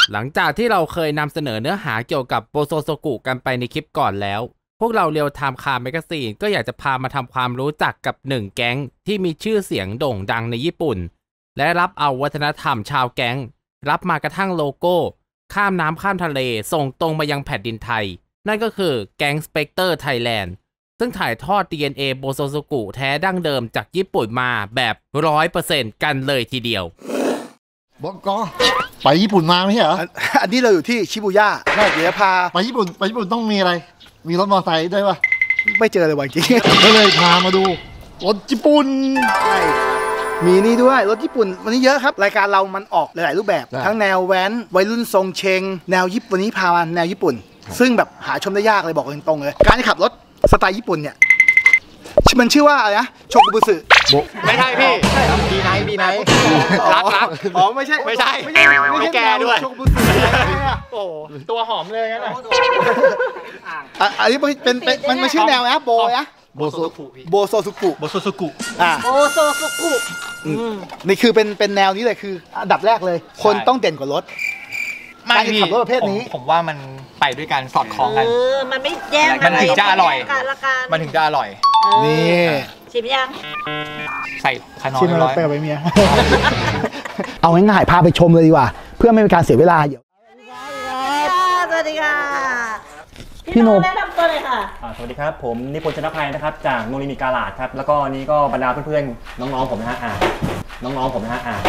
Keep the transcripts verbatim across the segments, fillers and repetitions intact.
หลังจากที่เราเคยนำเสนอเนื้อหาเกี่ยวกับโบโซโซกุกันไปในคลิปก่อนแล้วพวกเราเรียวไทม์คาร์แมกซีนก็อยากจะพามาทำความรู้จักกับหนึ่งแก๊งที่มีชื่อเสียงโด่งดังในญี่ปุ่นและรับเอาวัฒนธรรมชาวแก๊งรับมากระทั่งโลโก้ข้ามน้ำข้ามทะเลส่งตรงมายังแผ่นดินไทยนั่นก็คือแก๊งสเปกเตอร์ไทยแลนด์ซึ่งถ่ายทอด ดี เอ็น เอ โบโซโซกุแท้ดั้งเดิมจากญี่ปุ่นมาแบบ ร้อยเปอร์เซ็นต์ กันเลยทีเดียวบอกก็ไปญี่ปุ่นมาไม่ใช่เหรออันนี้เราอยู่ที่ชิบูย่าเดี๋ยวพาไปญี่ปุ่นไปญี่ปุ่นต้องมีอะไรมีรถมอเตอร์ไซค์ด้วยปะไม่เจอเลยวันจริงก็เลยพามาดูรถญี่ปุ่นใช่มีนี่ด้วยรถญี่ปุ่นวันนี้เยอะครับรายการเรามันออกหลายรูปแบบทั้งแนวแว้นวัยรุ่นทรงเชงแนวญี่ปุ่นวันนี้พามาแนวญี่ปุ่นซึ่งแบบหาชมได้ยากเลยบอกตรงๆเลยการที่ขับรถสไตล์ญี่ปุ่นเนี่ยมันชื่อว่าอะไรนะโชกุบุสึไม่ใช่พี่บีไนท์บีไนท์รักรักอ๋อไม่ใช่ไม่ใช่ไม่แก่ด้วยโชกุบุสึโอ้ตัวหอมเลยนะอันนี้เป็นเป็นมันมันชื่อแนวนะโบนะโบโซสุกุโบโซสุกุโบโซสุกุอ่าโบโซสุกุนี่คือเป็นเป็นแนวนี้เลยคืออันดับแรกเลยคนต้องเด่นกว่ารถการขับรถประเภทนี้ผมว่ามันไปด้วยกันสอดคล้องกันเออมันไม่แย่งมันถึงจะอร่อยมันถึงจะอร่อยนี่ชิมยังใส่ขนมชิมแล้วไปกับเมียเอาง่ายๆพาไปชมเลยดีกว่าเพื่อไม่เป็นการเสียเวลาเดี๋ยวสวัสดีค่ะพี่โนแนะนำตัวเลยค่ะสวัสดีครับผมนิพนธ์ชนะภัยนะครับจากโนริมิกาลาดครับแล้วก็นี้ก็บรรดาเพื่อนๆน้องๆผมนะฮะอ่าน้องๆผมนะฮะอ่า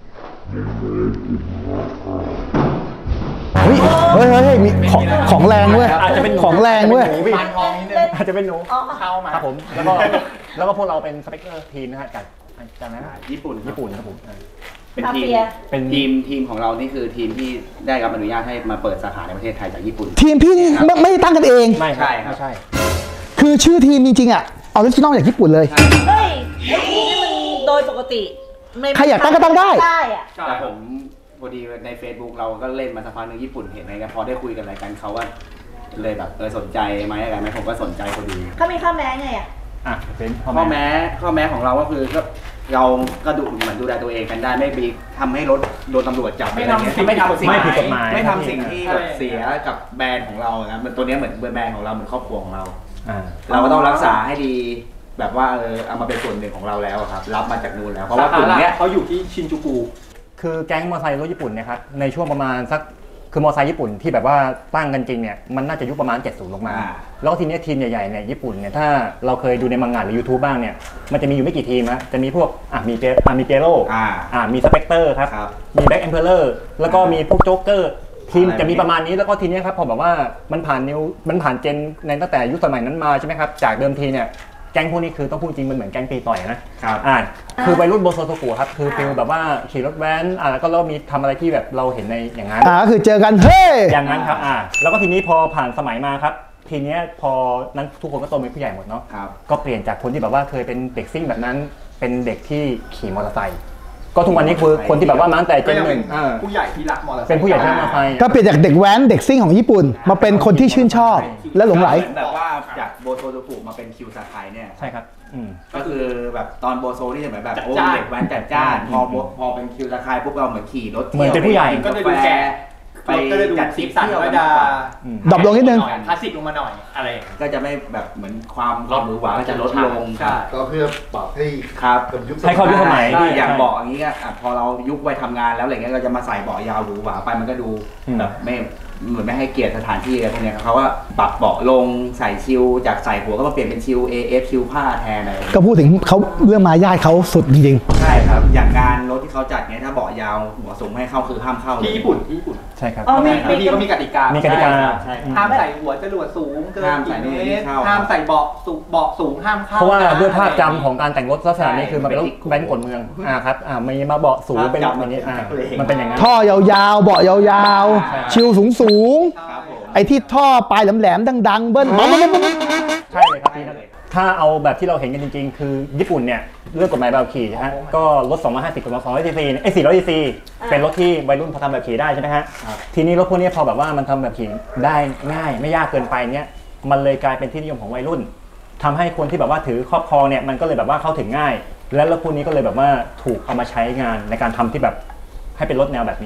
เฮ้ยเฮ้ยเฮ้ยมีของของแรงเว้ยอาจจะเป็นของแรงเว้ยอาจจะเป็นหนูเข้ามาครับผมแล้วก็แล้วก็พวกเราเป็นสเปกเตอร์ทีมนะฮะจากจากนั้นญี่ปุ่นญี่ปุ่นครับผมเป็นทีมเป็นทีมทีมของเรานี่คือทีมที่ได้รับอนุญาตให้มาเปิดสาขาในประเทศไทยจากญี่ปุ่นทีมพี่ไม่ไม่ตั้งกันเองไม่ใช่ไม่ใช่คือชื่อทีมจริงๆอ่ะออริจินอลจากญี่ปุ่นเลยเฮ้ยไอ้ทีมนี่มันโดยปกติใครอยากตั้งก็ตั้งได้แต่ผมพอดีใน Facebook เราก็เล่นมาสักพักนึงญี่ปุ่นเห็นอะไรกันพอได้คุยกันอะไรกันเขาว่าเลยแบบเออสนใจไหมอะไรไหมผมก็สนใจพอดีเขามีข้อแม้ไงอ่ะอ่ะเป็นข้อแม้ข้อแม้ของเราก็คือก็เราก็ดูเหมือนดูแลตัวเองกันได้ไม่บีทำให้รถโดนตำรวจจับไม่ทำสิ่งไม่ทำสิ่งไม่ผิดกฎหมายไม่ทำสิ่งที่แบบเสียกับแบรนด์ของเรานะมันตัวนี้เหมือนแบรนด์ของเราเหมือนครอบครัวของเราเราก็ต้องรักษาให้ดีแบบว่าเออเอามาเป็นส่วนหนึ่งของเราแล้วครับรับมาจากนู่นแล้วเพราะว่ากลุ่มนี้เขาอยู่ที่ชินจูกุคือแก๊งมอเตอร์ไซค์รถญี่ปุ่นนะครับในช่วงประมาณสักคือมอเตอร์ไซค์ญี่ปุ่นที่แบบว่าตั้งกันจริงเนี่ยมันน่าจะยุคประมาณเจ็ดสิบลงมาแล้วทีนี้ทีมใหญ่ๆเนี่ยญี่ปุ่นเนี่ยถ้าเราเคยดูในมังงะหรือ YouTube บ้างเนี่ยมันจะมีอยู่ไม่กี่ทีมนะจะมีพวกอ่ะมีเปอ่ะมีเปโร่อ่ะมีสเปกเตอร์ครับมีแบ็คเอ็มเพลเลอร์แล้วก็มีพวกโจ๊กเกอร์ทีมจะมีประมาณนี้แล้วก็ทีนี้ครับพอแบบว่ามันผ่านนิวมันผ่านเจนในตั้งแต่ยุคสมัยนั้นมาใช่ไหมครับจากเดิมทีเนี่ยแก๊งพวกนี้คือต้องพูดจริงมันเหมือนแก๊งตีต่อยนะครับอ่าคือวัยรุ่นโบโซโซกุครับคือฟิลแบบว่าขี่รถแว้นอ่าแล้วก็เรามีทำอะไรที่แบบเราเห็นในอย่างนั้นอ่าคือเจอกันเฮ้ยอย่างนั้นครับอ่าแล้วก็ทีนี้พอผ่านสมัยมาครับทีนี้พอนั้นทุกคนก็โตเป็นผู้ใหญ่หมดเนาะก็เปลี่ยนจากคนที่แบบว่าเคยเป็นเด็กซิ่งแบบนั้นเป็นเด็กที่ขี่มอเตอร์ไซค์ก็ทุกวันนี้คือคนที่แบบว่ามาตั้งแต่เจนหนึ่งผู้ใหญ่ที่รักมอเตอร์ไซค์เป็นผู้ใหญ่ที่รักมอเตอร์ไซค์ก็เปลี่ยนจากเด็กแว้นเด็กซิ่งของญี่ปุ่นมาเป็นคนที่ชื่นชอบและหลงไหลแบบว่าจากโบโซโซกุมาเป็นคิวซาไคเนี่ยใช่ครับก็คือแบบตอนโบโซนี่เหมือนแบบโอ้เด็กแว้นจัดจ้านพอพอเป็นคิวซาไคปุ๊บเราเหมือนขี่รถเหมือนเป็นผู้ใหญ่ก็จะดูแก่ไปจัดทริปสันก็จะดรอปลงนิดนึงคลาสสิกลงมาหน่อยอะไรก็จะไม่แบบเหมือนความความหรูหราก็จะลดลงก็เพื่อปรับให้ครับให้เขายุคสมัยอย่างเบาะอย่างนี้อ่ะพอเรายุควัยทำงานแล้วอะไรเงี้ยเราจะมาใส่เบาะยาวหรูหราไปมันก็ดูแบบไม่เหมือนไม่ให้เกียรติสถานที่อะไรพวกนี้เขาก็ปรับเบาะลงใส่ชิลจากใส่หัวก็มาเปลี่ยนเป็นชิล เอ เอฟ ชิลผ้าแทนอะไรก็พูดถึงเขาเรื่องมารยาทเขาสุดจริงๆใช่ครับอย่างงานรถที่เขาจัดเนี้ยถ้าเบาะยาวหัวสูงให้เข้าคือห้ามเข้าที่ญี่ปุ่นที่ญี่ปุ่นใช่ครับมีมีก็มีกติกามีกติกาห้ามใส่หัวจรวดสูงเกินกี่เมตรห้ามใส่เบาะสูงเบาะสูงห้ามเข้าเพราะว่าด้วยภาพจำของการแต่งรถลักษณะนี้คือมันเป็นรถแว้นกลเมืองอ่าครับอ่ามีมาเบาะสูงเป็นแบบนี้อ่ามันเป็นอย่างนั้นท่อยาวๆเบาะยาวๆชิลสูงๆไอ้ที่ท่อปลายแหลมๆดังๆเบิ้ลใช่เลยครับพี่ถ้าเอาแบบที่เราเห็นกันจริงๆคือญี่ปุ่นเนี่ยเรื่องกฎหมายแบบขี่ฮะก็รถสองร้อยห้าสิบกับสองร้อยซีซีไอ้สี่ร้อยซีซีเป็นรถที่วัยรุ่นพอทำแบบขี่ได้ใช่ไหมฮะทีนี้รถพวกนี้พอแบบว่ามันทำแบบขี่ได้ง่ายไม่ยากเกินไปเนี่ยมันเลยกลายเป็นที่นิยมของวัยรุ่นทำให้คนที่แบบว่าถือครอบครองเนี่ยมันก็เลยแบบว่าเข้าถึงง่ายและรถพวกนี้ก็เลยแบบว่าถูกเอามาใช้งานในการทำที่แบบให้เป็นรถแนวแบบนี้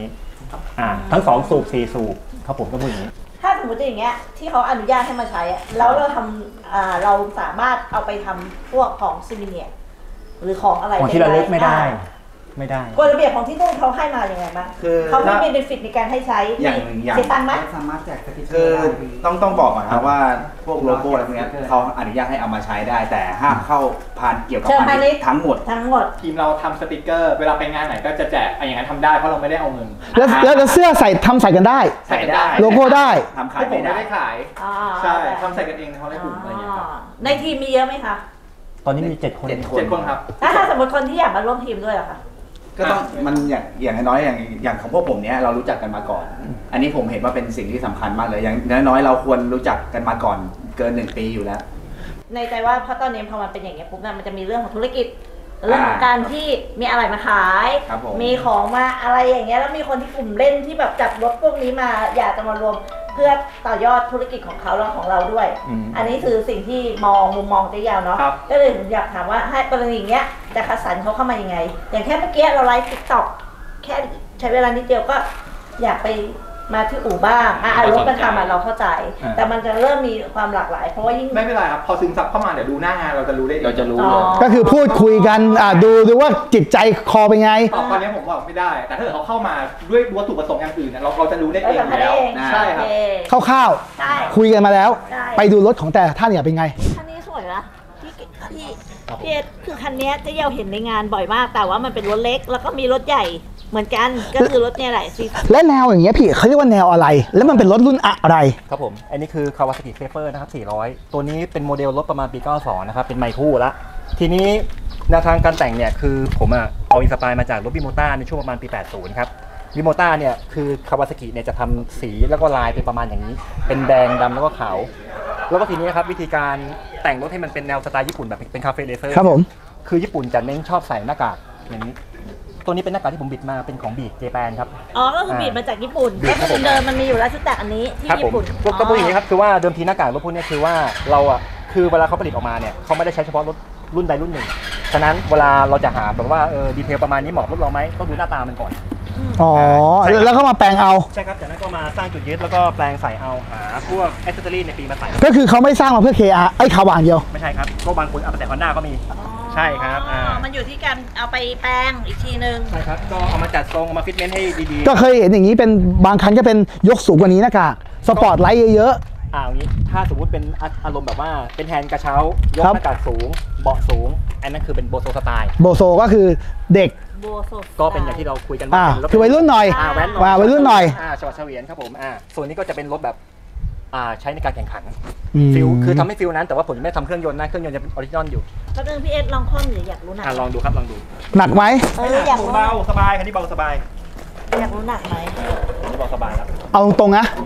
อ่าทั้งสองสูบสี่สูบครับผมก็พูดอย่างนี้ถ้าสมมติอย่างเงี้ยที่เขาอนุญาตให้มาใช้อะแล้วเราทำอ่าเราสามารถเอาไปทำพวกของซิมิเนียหรือของอะไรของที่ระลึกไม่ได้อ่าไม่ได้กฎระเบียบของที่นู่นเขาให้มาอย่างไงบ้างคือเขาไม่มีเบนฟิตในการให้ใช้อย่างอย่างเสียตังค์ไหมสามารถแจกสติ๊กเกคือร์ได้ต้องต้องบอกก่อนครับว่าพวกโลโก้อะไรพวกเนี้ยเขาอนุญาตให้เอามาใช้ได้ แต่ห้ามเข้าผ่านเกี่ยวกับเชิงพาพาณิณิชชย์ย์ทั้งหมดทั้งหมดทีมเราทำสติกเกอร์เวลาไปงานไหนก็จะแจกอะไรอย่างนั้นทำได้เพราะเราไม่ได้เอาเงินแล้วแล้วแล้วเสื้อใส่ทำใส่กันได้ใส่ได้โลโก้ได้ทำพขายวกผมไม่ไม่ได้ได้ขายอ่าใช่ทำใส่กันเองเขาในกลุ่มอะไรอย่างเงี้ยครับในทีมมีเยอะไหมคะตอนนี้มีเจ็ดคนเจ็ดเจ็ดคนครับแล้วถ้าสมมติคนที่อยากมาร่วมทีมด้วยล่ะคะก็ต้องมันอย่างอย่างน้อยๆอย่างอย่างของพวกผมเนี้ยเรารู้จักกันมาก่อน อันนี้ผมเห็นว่าเป็นสิ่งที่สำคัญมากเลยอย่างน้อยๆเราควรรู้จักกันมาก่อนเกินหนึ่งปีอยู่แล้วในใจว่าเพราะตอนนี้พอมันเป็นอย่างเงี้ยปุ๊บเนี่ยมันจะมีเรื่องของธุรกิจ เรื่องของการที่มีอะไรมาขายครับผมมีของมาอะไรอย่างเงี้ยแล้วมีคนที่กลุ่มเล่นที่แบบจับรถพวกนี้มาอยากจะมารวมเพื่อต่อยอดธุรกิจของเขาและของเราด้วยอืมอันนี้คือสิ่งที่มองมุมมองได้ยาวเนาะครับก็เลยผมอยากถามว่าให้กรณีอย่างเงี้ยจะคัดสรรเขาเข้ามายังไง อย่างแค่เมื่อกี้เราไลฟ์ติ๊กต็อกแค่ใช้เวลานิดเดียวก็อยากไปมาที่อู่บ้างอ่ะรถมันทำอ่ะเราเข้าใจอ่าแต่มันจะเริ่มมีความหลากหลาย เพราะว่ายิ่งไม่เป็นไรครับพอซึมซับเข้ามาเดี๋ยวดูหน้างานเราจะรู้ได้เองเราจะรู้อ๋เลอยก็คือพูดคุยกันอ่าดูดูว่าจิตใจคอเป็นไงตอบตอนนี้ผมบอกไม่ได้ แต่ถ้าเกิดเขาเข้ามาด้วยวัตถุประสงค์อย่างอื่นเนี่ยเราเราจะรู้ได้เราเองจะอคัดยู่แล้วเองใช่ครับโอเคคร่าวใช่ๆคุยกันมาแล้วใช่ไปดูรถของแต่ละท่านเนี่ยเป็นไงคันนี้สวยนะพี่พี่พี่เอ็ดคือคันนี้เจะเยาเห็นในงานบ่อยมาก แต่ว่ามันเป็นรถเล็กแล้วก็มีรถใหญ่เหมือนกันก็คือรถเนี่ยแหละซีและแนวอย่างเงี้ยพี่เขาเรียกว่าแนวอะไร แล้วมันเป็นรถรุ่นอะไรครับผม อันนี้คือ Kawasaki Safer นะครับสี่ร้อยตัวนี้เป็นโมเดลรถประมาณปีเก้าสองนะครับ เป็นไมค์คู่ละ ทีนี้แนวทางการแต่งเนี่ยคือผมอะเอาอินสปายมาจากรถบิโมต้าในช่วงประมาณปีแปดสิบครับบิโมต้าเนี่ยคือ Kawasaki เนี่ยจะทำสีแล้วก็ลายเป็นประมาณอย่างนี้ เป็นแดงดำแล้วก็ขาว แล้วก็ทีนี้ครับวิธีการแต่งรถให้มันเป็นแนวสไตล์ญี่ปุ่นแบบเป็นคาเฟ่เลเซอร์ครับผมคือญี่ปุ่นจะเน้นชอบใส่หน้ากากอย่างนี้ ตัวนี้เป็นหน้ากากที่ผมบิดมาเป็นของบีดเจแปนครับอ๋อก็คือบีดมาจากญี่ปุ่นบีก็ดครับคืผอมเดิมมันมีอยู่แล้วชุดแต่งอันนี้ที่ครับผมญี่ปุ่นพวกก็พูดอย่างนี้ครับคือว่าเดิมทีหน้ากากรถพวกนี้คือว่าเราอ่ะคือเวลาเขาผลิตออกมาเนี่ยเขาไม่ได้ใช้เฉพาะรถรุ่นใดรุ่นหนึ่งฉะนั้นเวลาเราจะหาแบบว่าเออดีเทลประมาณนี้เหมาะรถเราไหมต้องดูหน้าตามันก่อนอ๋อ แล้วก็มาแปลงเอาใช่ครับจากนั้นก็มาสร้างจุดยึดแล้วก็แปลงใส่เอาหาพวกแอคเซสซอรี่ในปีมาใส่ก็คือเขาไม่สร้างมาเพื่อ เค อาร์ ไอ้ขาวางเดียวไม่ใช่ครับก็บางคนเอาไปแต่ฮอนด้าก็มีใช่ครับอ๋อ่าอมันอยู่ที่การเอาไปแปลงอีกทีนึงใช่ครับก็เอามาจัดทรงเอามาฟิตเมนต์ให้ดีๆก็เคยเห็นอย่างนี้เป็นบางคันก็เป็นยกสูงกว่านี้หน้ากากสปอร์ตไลท์เยอะอ่าอย่างนี้ถ้าสมมติเป็นอารมณ์แบบว่าเป็นแฮนด์กระเช้ายกครับหน้ากากสูงเบาะสูงอันนั้นคือเป็นโบโซสไตล์ๆ โบโซก็คือเด็กโบโซก็เป็นอย่างที่เราคุยกันอ่าเป็นรถคือวัยรุ่นหน่อยอ่าแว้นว่าวัยรุ่นหน่อยอ่าชวัดเฉวียนครับผมอ่าส่วนนี้ก็จะเป็นรถแบบอ่าใช้ในการแข่งขันอืมฟิลคือทำให้ฟิลนั้นแต่ว่าผมยังไม่ทำเครื่องยนต์นะเครื่องยนต์จะเป็นออริจินอลอยู่ก็เรื่องพี่เอ็ดลองคล่อมหรืออยากรู้หนักอ่าลองดูครับลองดูหนักไหมเอออยากรู้เบาสบายคันนี้เบาสบายอยากรู้หนักไหมคันนี้เบาสบายแล้วเอาตรงๆนะ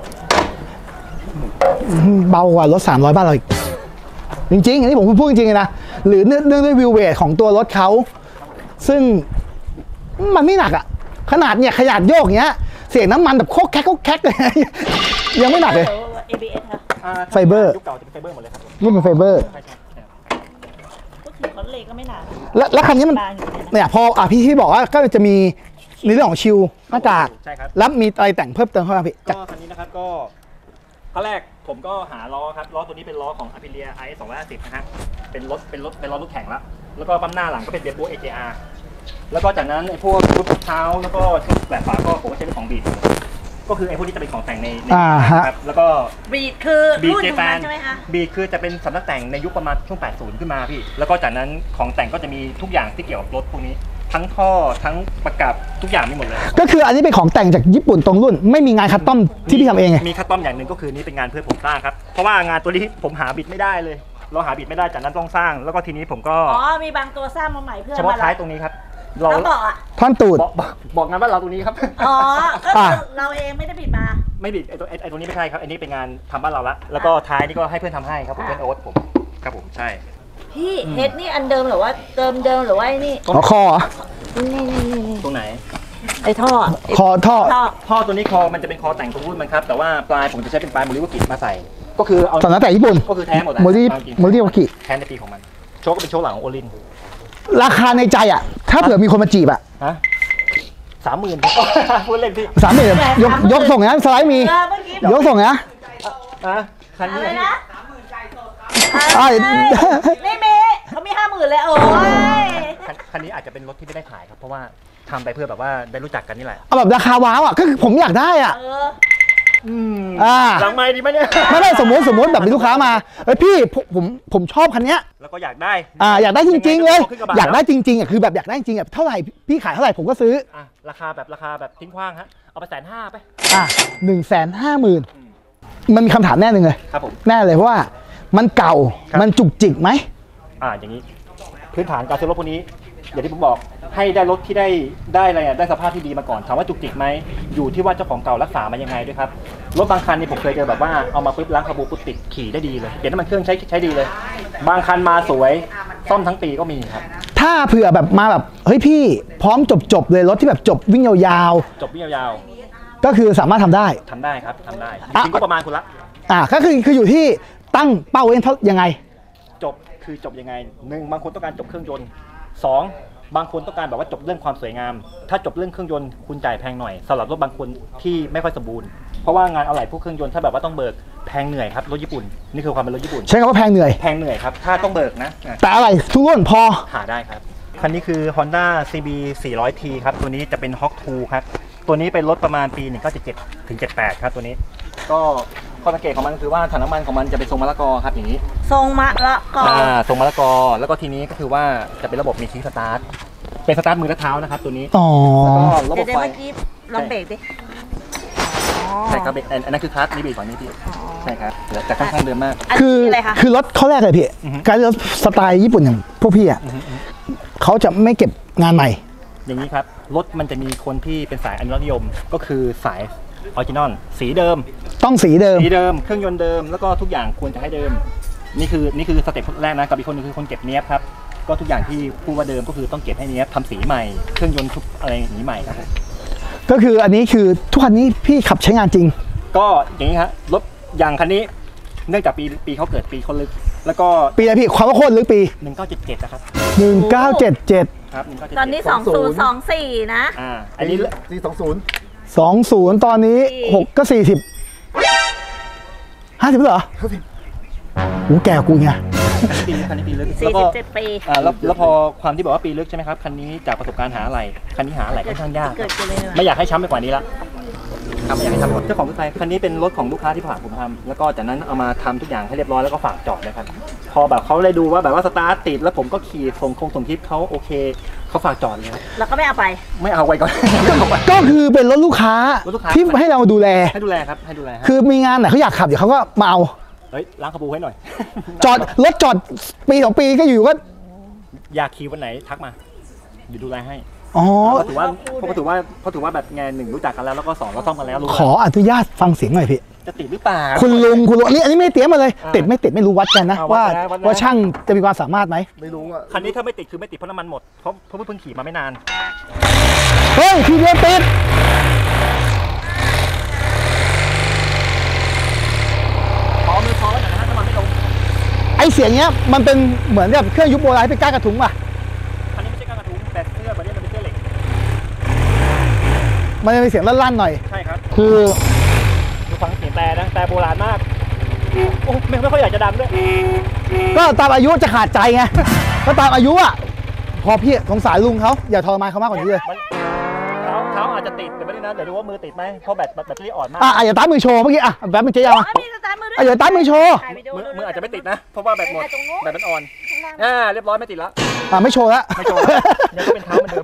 เบากว่ารถสามร้อยบ้านเราอีก จริงๆ อันนี้ผมพูดจริงๆนะ หรือเนื่องด้วยวิวเวทของตัวรถเขา ซึ่งมันไม่หนักอะขนาดเนี่ยขนาดโยกเงี้ย เสียงน้ำมันแบบโคกแคกโคกแคกเลย ยังไม่หนักเลยเออ เอ บี เอส ค่ะอ่าไฟเบอร์ยุคเก่าจะเป็นไฟเบอร์หมดเลยครับนี่เป็นไฟเบอร์ใช่ใช่ใช่ก็คือเขาเลยก็ไม่หนาแล้วแล้วคันนี้มันบางอยู่เลยนะเนี่ยพออ่ะพี่ที่บอกว่าก็จะมีในเรื่องของชิลหน้ากากใช่ครับแล้วมีอะไรแต่งเพิ่มเติมเข้ามาพี่ก็คันนี้นะครับก็ขั้นแรกผมก็หาล้อครับล้อตัวนี้เป็นล้อของ Aprilia ไอ สองร้อยห้าสิบนะฮะเป็นรถเป็นรถเป็นล้อรถแข่งละแล้วก็ปั๊มหน้าหลังก็เป็นเบรโบ เอ เจ อาร์ แล้วก็จากนั้นไอ้พวกชุดเท้าแล้วก็ชุดแหวนฝาก็ผมก็ใช้เป็นของบีดก็คือไอ้พวกนี้จะเป็นของแต่งในในอ่าฮะครับแล้วก็บีดคือบีดรุ่นเจของแปมัน นใช่ไหมคะบีดคือจะเป็นสำนักแต่งในยุคประมาณช่วงแปดสิบขึ้นมาพี่แล้วก็จากนั้นของแต่งก็จะมีทุกอย่างที่เกี่ยวกับรถพวกนี้ ทั้งท่อทั้งประกับทุกอย่างมีหมดเลยก็คืออันนี้เป็นของแต่งจากญี่ปุ่นตรงรุ่น ไม่มีงานคัสตอมที่พี่ทำเองไงมีคัสตอมอย่างหนึ่งก็คือนี่เป็นงานเพื่อนผมสร้างครับเพราะว่างานตัวนี้ผมหาบิดไม่ได้เลย เราหาบิดไม่ได้จากนั้นต้องสร้าง แล้วก็ทีนี้ผมก็อ๋อ มีบางตัวสร้างมาใหม่เพื่อเฉพาะมาท้ายรับตรงนี้ครับแล้วบอกอ่ะท่อนตูดบอกบอกบอกงานว่าเราตรงนี้ครับอ๋อ ก็อ่ะคือเราเองไม่ได้บิดมาไม่บิดไอ้ตัวไอ้ไอ้ตรงนี้ไม่ใช่ครับอันนี้เป็นงานทำบ้านเราละแล้วก็ท้ายนี่ก็ให้เพื่อนทำให้ครับผมเพื่อนโอ๊ตผมครับผมใช่พี่เฮดนี่อันเดิมหรือว่าเดิมเดิมหรือว่าไอ้นี่อ๋อคอเหรอนี่นี่นี่นี่ตรงไหนไอ้ท่อไอ้คอท่อท่อท่อตัวนี้คอมันจะเป็นคอแต่งตรงรุ่นมันครับแต่ว่าปลายผมจะใช้เป็นปลายโมลิวกิมาใส่ก็คือเอาสำนักแต่งญี่ปุ่นก็คือแท้หมดอะโมดิเอาจริงโมดิวากิแท้ในปีของมันโชคก็เป็นโชคหลังของโอลินราคาในใจอ่ะ ถ้าเผื่อมีคนมาจีบอ่ะฮะสามหมื่นพูดเล่นพี่สามหมื่นยกยกส่งนะสไลด์มีเออเมื่อกี้ยกส่งนะอ่ะคันอะนี้ไรนะอ้ายไม่มีเขามีห้าหมื่นเลยโอ้ยคันคันนี้อาจจะเป็นรถที่ไม่ได้ขายครับเพราะว่าทำไปเพื่อแบบว่าได้รู้จักกันนี่แหละเอาแบบราคาว้าวอ่ะก็คือผมอยากได้อ่ะเอออ่าหลังไม้ดีไหมเนี่ยไม่ได้สมมติสมมติแบบมีลูกค้ามาเอ้ยพี่ผมผมผมชอบคันเนี้ยแล้วก็อยากได้อ่าอยากได้จริงๆเลยขึ้นกระบะอยากได้จริงๆอ่ะคือแบบอยากได้จริงๆอ่ะเท่าไหร่พี่ขายเท่าไหร่ผมก็ซื้ออ่ะราคาแบบราคาแบบทิ้งขว้างฮะเอาไปแสนห้าไปอ่ะหนึ่งแสนห้าหมื่นมันมีคำถามแน่หนึ่งเลยครับผมแน่เลยว่ามันเก่าครับมันจุกจิกไหมอ่าอย่างนี้พื้นฐานการซื้อรถพวกนี้อย่างที่ผมบอกให้ได้รถที่ได้ได้อะไรอ่ะได้สภาพที่ดีมาก่อนถามว่าจุกจิกไหมอยู่ที่ว่าเจ้าของเก่ารักษามายังไงด้วยครับรถบางคันนี่ผมเคยเจอแบบว่าเอามาปุ๊บล้างคาบูปุ๊บติดขี่ได้ดีเลยเปลี่ยนน้ำมันเครื่องใช้ใช้ดีเลย บางคันมาสวยซ่อมทั้งปีก็มีครับถ้าเผื่อแบบมาแบบเฮ้ยพี่พร้อมจบจบๆเลยรถที่แบบจบวิ่งยาวจบวิ่งยาวๆก็คือสามารถทำได้ๆทำได้ครับทำได้อ่ะจริงๆก็ประมาณคุณละอ่ะก็คือคืออยู่ที่ตั้งเป้าไว้เท่ายังไงจบคือจบยังไงหนึ่งบางคนต้องการจบเครื่องยนต์สองบางคนต้องการแบบว่าจบเรื่องความสวยงาม ถ้าจบเรื่องเครื่องยนต์คุณจ่ายแพงหน่อยสำหรับรถบางคนที่ไม่ค่อยสมบูรณ์เพราะว่างานอะไหล่พวกเครื่องยนต์ถ้าแบบว่าต้องเบิกแพงเหนื่อยครับรถญี่ปุ่นนี่คือความเป็นรถญี่ปุ่นใช้คำว่าแพงเหนื่อยแพงเหนื่อยครับถ้าต้องเบิกนะอ่ะแต่อะไรทุกรุ่นพอหาได้ครับคันนี้คือ Honda ซี บี สี่ร้อยที ครับตัวนี้จะเป็น Hawk ทูครับตัวนี้เป็นรถประมาณปีหนึ่งเก้าเจ็ดเจ็ดถึงเจ็ดแปดครับตัวนี้ก็ข้อสังเกตของมันคือว่าถังน้ำมันของมันจะเป็นทรงมะละกอครับอย่างนี้ทรงมะละกออ่าทรงมะละกอแล้วก็ทีนี้ก็คือว่าจะเป็นระบบมีคีย์สตาร์ทเป็นสตาร์ทมือและเท้านะครับตัวนี้อ๋อแล้วก็ระบเดี๋ยวบเดี๋ยวไฟเมื่อกี้ลองเบรกดิอ๋อใช่ครับเบรกอันอันนั้นคือคลัตช์นี่เบรกฝั่งนี้พี่ใช่ครับแต่ค่อนข้างเดิมมากอันคือนี้อะไรคะคือรถเขาแรกเลยพี่อือฮึการรถสไตล์ญี่ปุ่นอย่างพวกพี่อ่ะเขาจะไม่เก็บงานใหม่อย่างนี้ครับรถมันจะมีคนที่เป็นสายอนุรักษ์นิยมก็คือสายออริจินอลสีเดิมต้องสีเดิมสีเดิมเครื่องยนต์เดิมแล้วก็ทุกอย่างควรจะให้เดิม นี่คือนี่คือสเต็ปแรกนะกับอีกคนหนึงคือคนเก็บเนี้ยบครับก็ทุกอย่างที่พูดว่าเดิมก็คือต้องเก็บให้เนี้ยบทำสีใหม่เครื่องยนต์ทุกอะไรอย่างนี้ใหม่ครับผมก็คืออันนี้คือทุกคันนี้พี่ขับใช้งานจริงก็อย่างนี้ครับรถอย่างคันนี้เนื่องจากปีปีเขาเกิดปีเขาลึกแล้วก็ปีอะไรพี่ความว่าโคตรหรือปีหนึ่งเก้าเจ็ดเจ็ดนะครับหนึ่งเก้าเจ็ดเจ็ดครับหนึ่งเก้าเจ็ดตอนนี้สองศูนย์สองสี่นะอ่าอันนี้ปีสองศูนย์สองศูนย์ตอนนี้สี่หกก็สี่สิบห้าสิบเหรอโอ้แก่กว่ากูไงปีคันนี้ปีลึกสี่แล้วสิก็บเจ็ดปีอ่าแล้วแล้วพอความที่บอกว่าปีลึกใช่ไหมครับคันนี้จากประสบการณ์หาอะไรคันนี้หาอะไรค่อนข้างยากเกิดกันเลยนะไม่อยากให้ช้ำไปกว่านี้ละครับไม่อยากให้ช้ำไปกว่าเจ้าของรถไฟคันนี้เป็นรถของลูกค้าที่ผ่านผมทำแล้วก็จากนั้นเอามาทำทุกอย่างให้เรียบร้อยแล้วก็ฝากจอดเลยครับพอแบบเขาเลยดูว่าแบบว่าสตาร์ทติดแล้วผมก็ขี่ส่งคงส่งคลิปเขาโอเคเขาฝากจอดเลยครับแล้วก็ไม่เอาไปไม่เอาไว้ก่อน ไม่เอาไว้ก็คือเป็นรถลูกค้ารถลูกค้าที่ให้เราดูแลให้ดูแลครับให้ดูแลฮะคือมีงานไหนเขาอยากขับเดี๋ยวเขาก็มาเอาเฮ้ยล้างกระบูให้หน่อยจอดรถจอดปีสองปีก็อยู่ก็อยากขี่วันไหนทักมาเดี๋ยวดูแลให้อ๋อเพราะถือว่าเพราะถือว่าเพราะถือว่าแบบไงหนึ่งรู้จักกันแล้วแล้วก็สองเราซ่อมกันแล้วรู้ขออนุญาตฟังเสียงหน่อยพี่จะติดหรือเปล่าคุณลุงคุณลุงอันนี้อันนี้ไม่ได้เตรียมมาเลยอ่าติดไม่ติดไม่รู้วัดกันนะอ่าวัดว่านะวัดนะว่าช่างจะมีความสามารถไหมไม่รู้อ่ะคันนี้ถ้าไม่ติดคือไม่ติดเพราะน้ำมันหมดเพราะเพราะเพิ่งขี่มาไม่นานเฮ้ยพี่เดียวติดพอมือพอแล้วนะฮะน้ำมันไม่ลงไอเสียงเนี้ยมันเป็นเหมือนแบบเครื่องยุคโบราณที่เป็นก้านกระถุงป่ะคันนี้ไม่ใช่กางกระทุ้งแต่เสื้อแบบนี้มันเป็นเสื้อเหล็กมันจะมีเสียงลั่นๆหน่อยใช่ครับคือดูฟังเสียงแต่นะแต่โบราณมากโอ้ไม่ไม่ค่อยอยากจะดังด้วยก็ตามอายุจะขาดใจไง ก็ตามอายุอ่ะพอพี่สงสารลุงเขาอย่าทรมานเขามากกว่านี้เลยมันเท้าเท้าอาจจะติดแต่ไม่ได้นะเดี๋ยวดูว่ามือติดไหมเพราะแบตแบตแบตเตอรี่อ่อนมากอ่ะอ่ะอย่าตั้มือโชว์เมื่อกี้อ่ะแป๊บนึงเจ๊ยาวอ๋อมีสตาร์ทมือด้วยอ่ะอย่าตั้มือโชว์ถ่ายวิดีโอมือดูมืออาจจะไม่ติดนะเพราะว่าแบตหมดถ่ายตรงนู้นแบตมันอ่อนข้างล่างอ่าเรียบร้อยไม่ติดแล้วอ่ะไม่โชว์แล้วไม่โชว์ยังก็เป็นเท้าเหมือนเดิม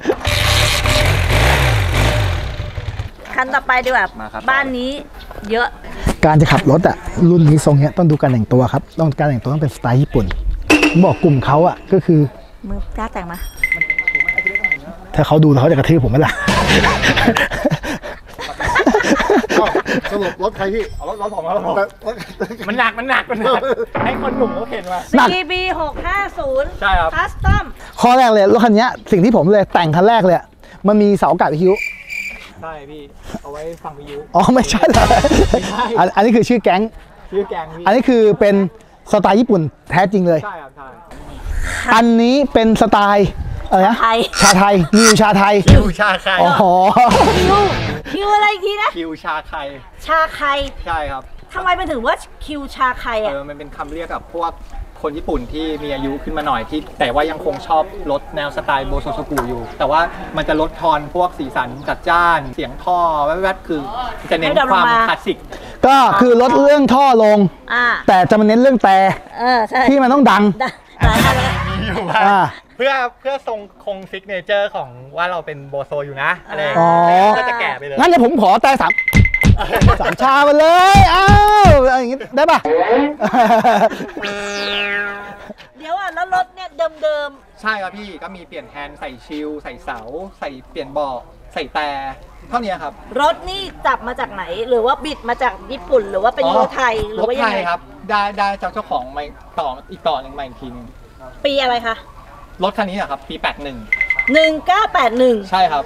คันต่อไปดีกว่ามาครับบ้านนี้เยอะการจะขับรถอ่ะรุ่นนี้ทรงเนี้ยต้องดูการแต่งตัวครับต้องการแต่งตัวต้องเป็นสไตล์ญี่ปุ่นผมบอกกลุ่มเขาอ่ะก็คือมือกล้าแต่งมาถ้าเขาดูแล้วเขาจะกระทืบผมไหมล่ะอ้าวสรุปรถใครพี่เอารถรถผมรถผมแต่มันหนักมันหนักมันหนักให้คนหนุ่มเขาเห็นว่าหนักซี บี หกห้าศูนย์ใช่ครับคัสตอมข้อแรกเลยรถคันเนี้ยสิ่งที่ผมเลยแต่งคันแรกเลยอะมันมีเสาอากาศวิทยุใช่พี่ เอาไว้ฟังวิทยุอ๋อไม่ใช่เหรอไม่ใช่อันอันนี้คือชื่อแก๊งชื่อแกงพี่อันนี้คือเป็นสไตล์ญี่ปุ่นแท้จริงเลยใช่ครับใช่อันนี้เป็นสไตล์อะไรนะไทยชาไทยนิวชาไทยคิวชาไข่อ๋อคิวคิวอะไรอีกทีนะคิวชาไข่ชาไคใช่ครับทำไมมันถึงว่าคิวชาไคเออ่ะอมันเป็นคำเรียกกับพวกคนญี่ปุ่นที่มีอายุขึ้นมาหน่อยที่แต่ว่ายังคงชอบรถแนวสไตล์โบโซโซกุอยู่ แต่ว่ามันจะลดทอนพวกสีสันจัดจ้าน เสียงท่อแวดๆคือจะเน้นความคลาสสิกก็คือลดเรื่องท่อลงอ่าแต่จะมาเน้นเรื่องแต่เออใช่ที่มันต้องดังได้ได้ได้มีอยู่ว่าอ่าเพื่อเพื่อทรงคงซิกเนเจอร์ของว่าเราเป็นโบโซอยู่นะอะไรอย่างอ๋อเงี้ยก็จะแก่ไปเลยงั้นเดี๋ยวผมขอแต่สามสามชามาเลย อ้าวเอาอย่างงี้ได้ปะเดี๋ยวอ่ะแล้วรถเนี่ยเดิมใช่ครับพี่ก็มีเปลี่ยนแฮนด์ใส่ชิลใส่เสาใส่เปลี่ยนเบาะใส่แต่เท่านี้ครับๆรถนี่จับมาจากไหน หรือว่าบิดมาจากญี่ปุ่น หรือว่าเป็นรถไทยหรือว่ายังไงถไทครับได้ได้จากเจ้าของมาต่ออีกต่อหนึ่งมาอีกทีนึงปีอะไรคะรถคันนี้อะครับปีแปดหนึ่งหนึ่งเก้าแปดหนึ่งใช่ครับ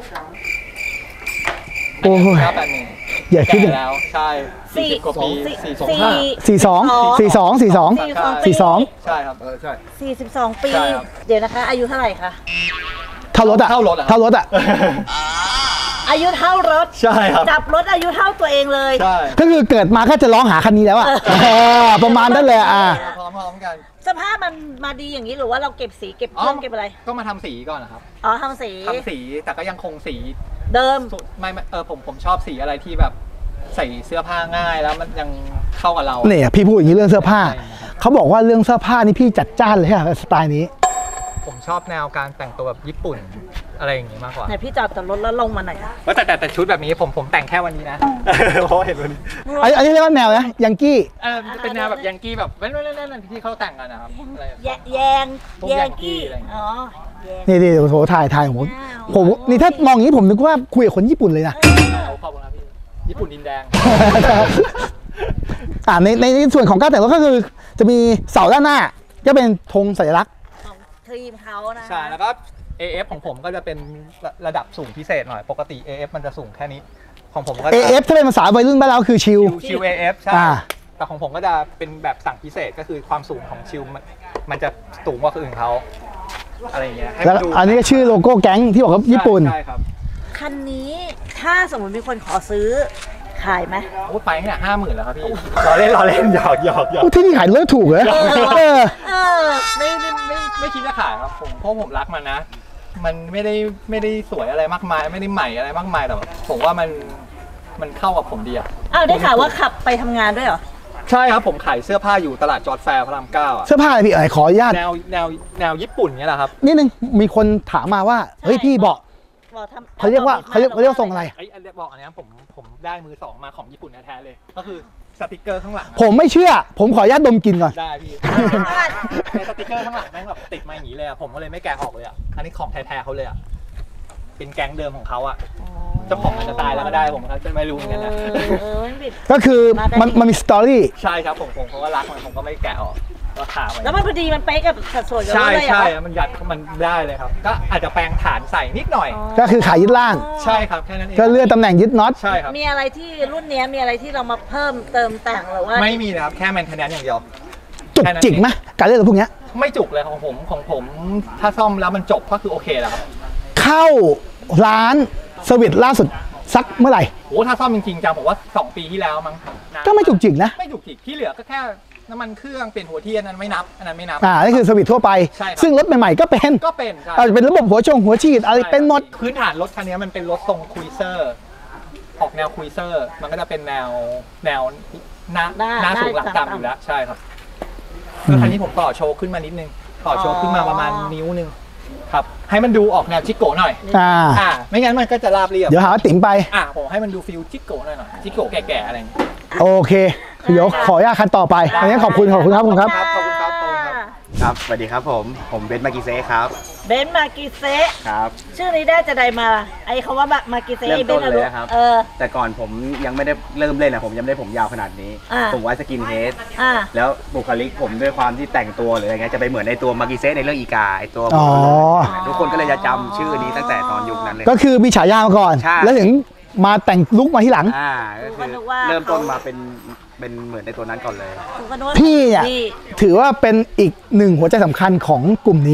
โอ้ยเก้าแปดหนึ่งอย่าคิดแก่อย่างแล้วใช่สี่สิบกว่าปีสี่สี่สองสี่ห้าสี่สองสี่สองสี่สอง สี่สองใช่ครับเออใช่สี่สิบสองปีใช่ครับเดี๋ยวนะคะ อายุเท่าไหร่คะเท่ารถอะเท่ารถอะเท่ารถอะอายุเท่ารถใช่ครับจับรถอายุเท่าตัวเองเลยใช่ก็คือเกิดมาก็จะร้องหาคันนี้แล้วอะเออประมาณนั้นเลยอะอ่ะพร้อมๆกันสภาพมันมาดีอย่างนี้หรือว่าเราเก็บสีเก็บเครื่องเก็บอะไรก็มาทำสีก่อนนะครับอ๋อทำสีทำสีแต่ก็ยังคงสีเดิมสุดไม่ไม่เออผมผมชอบสีอะไรที่แบบใส่เสื้อผ้าง่ายแล้วมันยังเข้ากับเราเนี่ยพี่พูดอย่างนี้เรื่องเสื้อผ้าใช่ครับเขาบอกว่าเรื่องเสื้อผ้านี่พี่จัดจ้านเลยอะสไตล์นี้ผมชอบแนวการแต่งตัวแบบญี่ปุ่นอะไรอย่างงี้มากกว่าไหนพี่จอดแต่รถแล้วลงมาหน่อยแต่แต่แต่ชุดแบบนี้ผมผมแต่งแค่วันนี้นะ เพราะเห็นวันนี้อันอันนี้เรียกว่าแนวนะยังกี้เออเป็นแนวแบบยังกี้แบบเว้นเว้นเว้นที่เขาแต่งกันนะครับอะไรแยแยงพวกแยแยงงกี้กี้อะไรอย่างเงี้ยอ๋อแยงนี่นี่โอ้โหถ่ายถ่ายผมผมนี่ถ้ามองอย่างนี้ผมนึกว่าคุยกับคนญี่ปุ่นเลยนะขอบคุณครับพี่ญี่ปุ่นดินแดงอ่าในในในส่วนของการแต่งรถก็คือจะมีเสาด้านหน้าก็เป็นธงสัญลักษณ์ของทีมเขานะใช่แล้วก็ เอ เอฟ ของผมก็จะเป็นระระดับสูงพิเศษหน่อยปกติ เอ เอฟ มันจะสูงแค่นี้ของผมก็จะเอ เอฟ ถ้าเป็นภาษาวัยรุ่นบ้านเราคือชิลชิว เอ เอฟ ใช่อ่าแต่ของผมก็จะเป็นแบบสั่งพิเศษก็คือความสูงของชิวมันมันจะสูงกว่าคนอื่นเขาอะไรอย่างเงี้ยให้แล้วมันดูอันนี้ก็ชื่อโลโก้แก๊งที่บอกว่าญี่ปุ่นใช่ครับคันนี้ถ้าสมมติมีคนขอซื้อขายไหมโอ้ไปเนี่ยห้าหมื่นแล้วครับพี่รอเล่นรอเล่นหยอกหยอกหยอกที่นี่ขายรถถูกเหรอเออเออไม่ไม่ไม่ไม่คิดจะขายครับผมเพราะผมรักมันนะ มันไม่ได้ไม่ได้สวยอะไรมากมาย ไม่ได้ใหม่อะไรมากมายแต่แบบผมว่ามันมันเข้ากับผมดีอะอ้าวได้ข่าวว่าขับไปทำงานด้วยเหรอใช่ครับผมขายเสื้อผ้าอยู่ตลาดจอร์จแฟร์พระรามเก้าอะเสื้อผ้าอะไรพี่เอ๋ยขออนุญาตแนวแนวแนวญี่ปุ่นเนี้ยแหละครับนิดนึงมีคนถามมาว่าเฮ้ยพี่บอกบอกทำเขาเรียกว่าเขาเรียกเขาเรียกว่าทรงอะไรไอ้ไอ้บอกอันเนี้ยผมผมได้มือสองมาของญี่ปุ่นแท้ๆเลย ก็คือสติกเกอร์ข้างหลังผมไม่เชื่อ ผมขออนุญาตดมกลินก่อนได้พี่ในสติกเกอร์ข้างหลังแม่งแบบติดมาอย่างนี้เลยอะผมก็เลยไม่แกะออกเลยอะอันนี้ของแท้ๆเขาเลยอะเป็นแก๊งเดิมของเขาอะเจ้าของอาจจะตายแล้วก็ได้ผมก็จะไม่รู้เหมือนกันนะเออเออไม่ผิดก็คือมันมันมีสตอรี่ใช่ครับผมผมเพราะว่ารักมันผมก็ไม่แกะออกราคามันแล้วมันพอดีมันเป๊ะกับสัดส่วนกับรใช่ถเลยเหรอใช่มันยัดมันได้เลยครับ ก็อาจจะแปลงฐานใส่นิดหน่อยก็คือขายยึดล่างใช่ครับแค่นั้นเองก็เลื่อนตำแหน่งยึดน็อตใช่ครับมีอะไรที่รุ่นเนี้ยมีอะไรที่เรามาเพิ่มเติมแต่งหรือว่าไม่มีนะครับแค่แมนเทนแนนซ์อย่างเดียวจุกจิกไหมการเล่นรถพวกเนี้ยไม่จุกเลยของผมของผมถ้าซ่อมแล้วมันจบก็คือโอเคแล้วครับเข้าร้านเซอร์วิสล่าสุดสักเมื่อไหร่โอ้ถ้าซ่อมจริงๆจังผมว่าสองปีที่แล้วมั้งนานก็ไม่จุกจิกนะไม่จุกจิกที่เหลือก็แค่น้ำมันเครื่องเปลี่ยนหัวเทียนนั้นไม่นับอันนั้นไม่นับอ่านี่คือเซอร์วิสทั่วไปใช่ครับซึ่งรถใหม่ๆก็เป็นก็เป็นใช่อาจจะเป็นระบบหัวชงหัวฉีดอะไรเป็นหมดพื้นฐานรถคันนี้มันเป็นรถทรงคุยเซอร์ออกแนวคุยเซอร์ มันก็จะเป็นแนวแนวหน้าหน้าหน้าสูงหหน้าลังต่ำต่ำอยู่แล้วใช่ครับแล้วคันนี้ผมต่อโชว์ขึ้นมานิดนึงต่อโชว์ขึ้นมาประมาณนิ้วนึงครับให้มันดูออกแนวจิโก้หน่อยอ่าอ่าไม่งั้นมันก็จะราบเรียบเดี๋ยวหาว่าติ๋มไปอ่าผมให้มันดูฟิลจิโก้หน่อยหน่อยจิโก้แก่ๆอะไรอย่างเงี้ยโอเคเดี๋ยวขออนุญาตคันต่อไปอันนี้ขอบคุณขอบคุณครับขอบคุณครับครับขอบคุณครับขอบคุณครับครับ สวัสดีครับผม ผมเบนซ์มากิเซ่ครับเบนซ์มากิเซะครับชื่อนี้ได้จะได้มา ไอ้คำว่ามากิเซะเริ่มต้นไอ้บซ์อะเลยนะครับเออแต่ก่อนผมยังไม่ได้เริ่มเล่นนะผมยังไม่ได้ผมยาวขนาดนี้อ่าผมไว้สกินเฮดอ่าแล้วบุคลิกผมด้วยความที่แต่งตัวหรืออะไรเงี้ยจะไปเหมือนในตัวมากิเซ่ในเรื่องอีกาไอตัวอ๋อทุกคนก็เลยจะจำชื่อนี้ตั้งแต่ตอนยุคนั้นเลยก็คือมีฉายามาก่อนใช่แล้วถึงมาแต่งลุกมาที่หลังอ่าก็คือเริ่มต้นมาเป็นเป็นเหมือนในตัวนั้นก่อนเลยผมก็นึกว่าพี่เนี่ยนี่ถือว่าเป็นอีกหนึ่งหัวใจสำคัญของกลุ่มนี้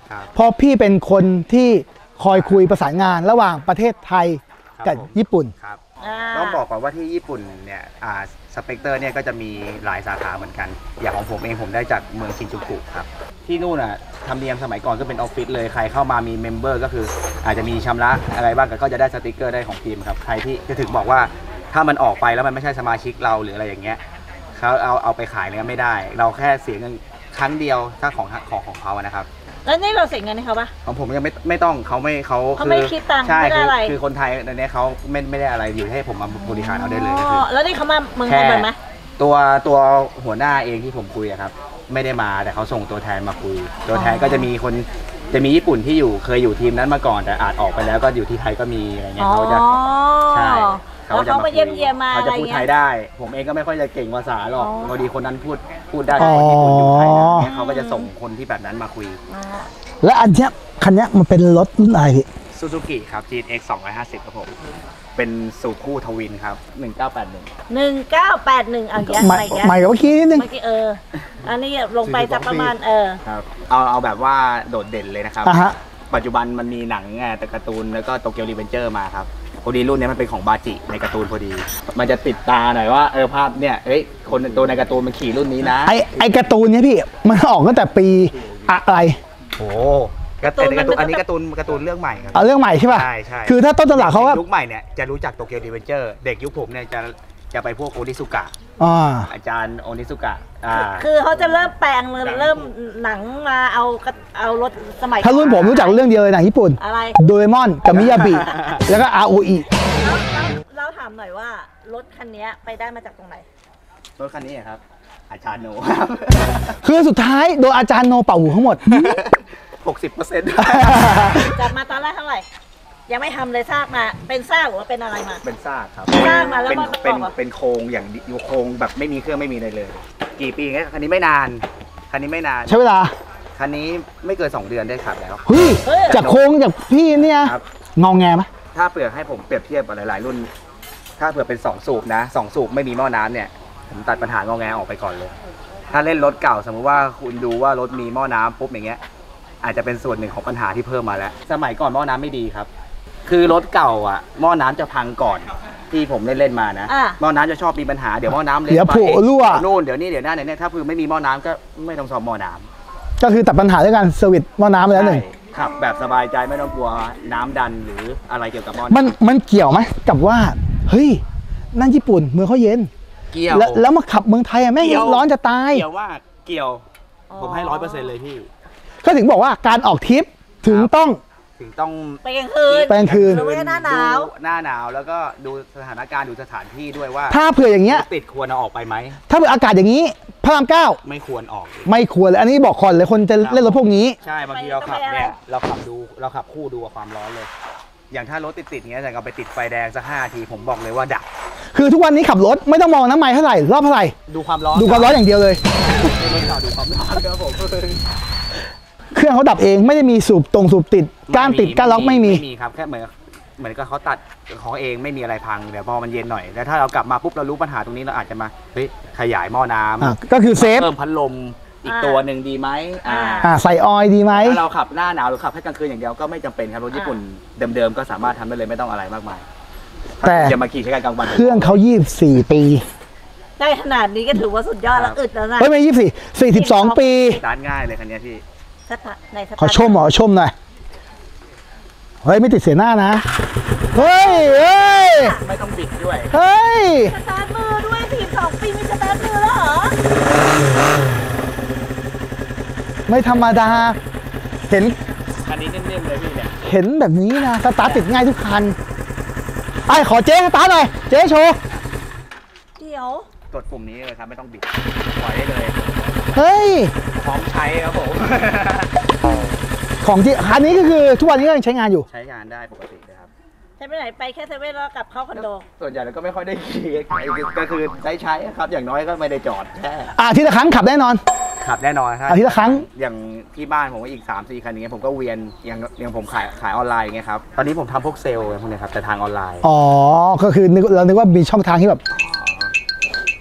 เพราะพี่เป็นคนที่คอยคุยประสานงานระหว่างประเทศไทยกับญี่ปุ่นครับอ่าต้องบอกก่อนว่าที่ญี่ปุ่นเนี่ยอ่าสเปกเตอร์เนี่ยก็จะมีหลายสาขาเหมือนกัน อย่างของผมเองผมได้จากเมืองชินจูกุครับที่นู่นอ่ะทำเนียมสมัยก่อนก็เป็นออฟฟิศเลยใครเข้ามามีเมมเบอร์ก็คืออาจจะมีชำระอะไรบ้างก็จะได้สติกเกอร์ได้ของทีมครับใครที่จะถึงบอกว่าถ้ามันออกไปแล้วมันไม่ใช่สมาชิกเราหรืออะไรอย่างเงี้ยเขาเอาเอาไปขายเนี่ยไม่ได้ เราแค่เสียเงินครั้งเดียวถ้าของของของเขานะครับแล้วนี่เราเสียเงินให้เขาปะของผมยังไม่ไม่ต้องเขาไม่เขาเขาไม่คิดตังค์ใช่ไม่ได้คืออะไรคือคนไทยในนี้เขาไม่ไม่ได้อะไรอยู่ให้ผมมาบริหารเอาได้เลยก็อ๋คืออแล้วนี่เขามาเมืองไทแค่ยบ่อยไหมตัวตัวหัวหน้าเองที่ผมคุยอะครับไม่ได้มาแต่เขาส่งตัวแทนมาคุย ตัวแทนก็จะมีคนจะมีญี่ปุ่นที่อยู่เคยอยู่ทีมนั้นมาก่อนแต่อาจออกไปแล้วก็อยู่ที่ไทยก็มีอะไรเงี้ยเขาจะใช่แล้วเขามาเยี่ยมเยียมมาเขาอะไรจะพูดเงี้ไทยยได้ ผมเองก็ไม่ค่อยจะเก่งภาษาหรอกอ๋อพอดีคนนั้นพูดพูดได้อ๋อคนญี่ปุ่นอยู่ไทยนะเนี่ยเขาก็จะส่งคนที่แบบนั้นมาคุยอ่าและอันเนี้ยคันเนี้ยมันเป็นรถรุ่นอะไรพี่ซูซูกิครับ จี เอ็กซ์ สองร้อยห้าสิบครับผม เป็นสูบคู่ทวินครับ หนึ่งเก้าแปดหนึ่งหนึ่งเก้าแปดหนึ่งอันเนี้ยใหม่อะไรเงี้ยใหม่กว่าเมื่อกี้นิดนึงเมื่อกี้เออ อันนี้ลงไปสักประมาณเออครับ เอาเอาแบบว่าโดดเด่นเลยนะครับอ่ะฮะปัจจุบันมันมีหนังไงแต่การ์ตูนแล้วก็โตเกียวรีเวนเจอร์มาครับ พอดีรุ่นนี้มันเป็นของบาจิในการ์ตูนพอดี มันจะติดตาหน่อยว่าเออภาพเนี่ยเอ้ยคนตัวในการ์ตูนมันขี่รุ่นนี้นะไอไอการ์ตูนเนี้ยพี่มันออกตั้งแต่ปีอะไรโอ้การ์ตูนการ์ตูนอันนี้การ์ตูนการ์ตูนเรื่องใหม่ครับเอาเรื่องใหม่ใช่ป่ะใช่ใช่คือถ้าต้นตำรับเขาว่ายุคใหม่เนี่ยจะรู้จักโตเกียวรีเวนเจอร์เด็กยุคผมเนี่ยจะจะไปพวกโอนิสุกะอ่าอาจารย์โอนิสุกะอ่าคือเขาจะเริ่มแปลงเลยเริ่มหนังมาเอากระเอารถสมัยถ้ารุ่นผมรู้จักเรื่องเดียวเลยหนังญี่ปุ่นอะไรโดเรมอนกับมิยาบิ แล้วก็ อาร์ โอ อีแล้วแล้วเราถามหน่อยว่ารถคันนี้ไปได้มาจากตรงไหนรถคันนี้ครับ อาจารย์โนครับคือสุดท้ายโดนอาจารย์โนเป่าหูทั้งหมดหกสิบเปอร์เซ็นต์จับมาตอนแรกเท่าไหร่ ยังไม่ทำเลยซากมา เป็นซากหรือว่าเป็นอะไรมาเป็นซากครับซากมาแล้วเป็นมาประกเป็นอบอะเป็นโครงอย่างอยู่โครงแบบไม่มีเครื่องไม่มีอะไรเลย กี่ปีงั้นคันนี้ไม่นาน คันนี้ไม่นานใช้เวลาคันนี้ไม่เกินสองเดือนได้ขับแล้วเฮ้ยเฮ้ยจากโค้งจากพี่เนี่ยครับงอแงไหมถ้าเปรียบให้ผมเปรียบเทียบกับหลาย ๆ รุ่น ถ้าเผื่อเป็นสองสูบนะสองสูบไม่มีหม้อน้ำเนี่ย ผมตัดปัญหางอแงออกไปก่อนเลย ถ้าเล่นรถเก่าสมมติว่าคุณดูว่ารถมีหม้อน้ำปุ๊บอย่างเงี้ย อาจจะเป็นส่วนหนึ่งของปัญหาที่เพิ่มมาแล้ว สมัยก่อนหม้อน้ำไม่ดีครับ คือรถเก่าอ่ะหม้อน้ำจะพังก่อนที่ผมเล่นเล่นๆมานะอ่ะหม้อน้ำจะชอบมีปัญหาเดี๋ยวหม้อน้ำเล็กเดี๋ยวไปผุรั่วนู่นเดี๋ยวนี้เดี๋ยวนั่นเดี๋ยวนี้ถ้าคือไม่มีหม้อน้ำก็ไม่ต้องซ่อมหม้อน้ำก็คือตัดปัญหาด้วยการเซอร์วิสหม้อน้ำไปแล้วหนึ่งใช่ขับแบบสบายใจไม่ต้องกลัวน้ำดันหรืออะไรเกี่ยวกับหม้อมันน้ำมันเกี่ยวไหมกับว่า เฮ้ย นั่นญี่ปุ่นเมืองเขาเย็นเกี่ยวแล้วแล้วมาขับเมืองไทยอะแม่งเกี่ยวร้อนจะตายเกี่ยวว่าเกี่ยว ผมให้ร้อยเปอร์เซ็นต์เลยพี่ก็ถึงบอกว่าการออกทริปถึงครับต้องถึงต้องไปกลางคืนไปกลางคืนหรือว่าหน้าหนาวดูหน้าหนาวแล้วก็ดูสถานการณ์ดูสถานที่ด้วยว่าถ้าเผื่ออย่างเงี้ยรถติดควรเอาออกไปไหมถ้าเผื่ออากาศอย่างนี้พระรามเก้าไม่ควรออกไม่ควรเลย อันนี้บอกก่อนเลยคนจะเล่นรถพวกนี้ใช่บางทีเราขับเนี่ยเราขับดูเราขับคู่ดูกับความร้อนเลย อย่างถ้ารถติดๆเงี้ยแต่เราไปติดไฟแดงสักห้าทีผมบอกเลยว่าดับคือทุกวันนี้ขับรถไม่ต้องมองน้ำไมล์เท่าไหร่รอบเท่าไหร่ดูความร้อนดูความร้อนอย่างเดียวเลยรถเก่าดูความร้อนครับผมเครื่องเขาดับเองไม่ได้มีสูบตรงสูบติดก้านติดก้านล็อกไม่มีไม่มีครับแค่เหมือนเหมือนกับเขาตัดของเองไม่มีอะไรพังเดี๋ยวพอมันเย็นหน่อยแล้วถ้าเรากลับมาปุ๊บเรารู้ปัญหาตรงนี้เราอาจจะมาเฮ้ยขยายหม้อน้อ่ะำก็คือเซฟเพิ่มพัดลมอีกตัวหนึ่งดีไหมอ่าอ่าใส่ออยล์ดีไหมถ้าเราขับหน้าหนาวหรือขับแค่กลางคืนอย่างเดียวก็ไม่จำเป็นครับรถญี่ปุ่นเดิมๆก็สามารถทำได้เลยไม่ต้องอะไรมากมายแต่จะมาขี่ใช้กันกลางวันเครื่องเขายี่สิบสี่ปีได้ขนาดนี้ก็ถือว่าสุดยอดแล้วอึดแล้วนะเฮ้ยไม่ยี่สิบสี่สี่สิบสองปีสตาร์ทง่ายเลยคันนี้พี่สถาในสถานขอชมหมอชมหน่อยเฮ้ยไม่ติดเสียหน้านะเฮ้ยเฮ้ยไม่ต้องบิดด้วยเฮ้ยสตาร์ทมือด้วยสี่สองปีมีสตาร์ทมือแล้วเหรอไม่ธรรมดาเห็นคันนี้นิ่มๆเลยพี่เนี่ยเห็นแบบนี้นะสตาร์ทติดง่ายทุกคันไอ้ขอเจ๊สตาร์ทหน่อยเจ๊โชว์เดี๋ยวกดปุ่มนี้เลยครับไม่ต้องบิดปล่อยได้เลยเฮ้ยพร้อมใช้ครับผมของจริงคันนี้ก็คือทุกวันนี้ก็ยังใช้งานอยู่ใช้งานได้ปกติเลยครับใช้ไปไหนไปแค่เซเว่นแล้วกลับเข้าคอนโดส่วนใหญ่เราก็ไม่ค่อยได้ขี่ก็คือใช้ใช้ครับอย่างน้อยก็ไม่ได้จอดแค่อาทิตย์ละครั้งขับแน่นอนขับแน่นอนครับอาทิตย์ละครั้งอย่างที่บ้านผมก็อีก สามสี่ คันอย่างเงี้ยผมก็เวียนอย่างอย่างผมขายขายออนไลน์อย่างเงี้ยครับตอนนี้ผมทำพวกเซลล์พวกเนี้ยครับแต่ทางออนไลน์อ๋อ ก็คือนึกเรานึกว่ามีช่องทางที่แบบ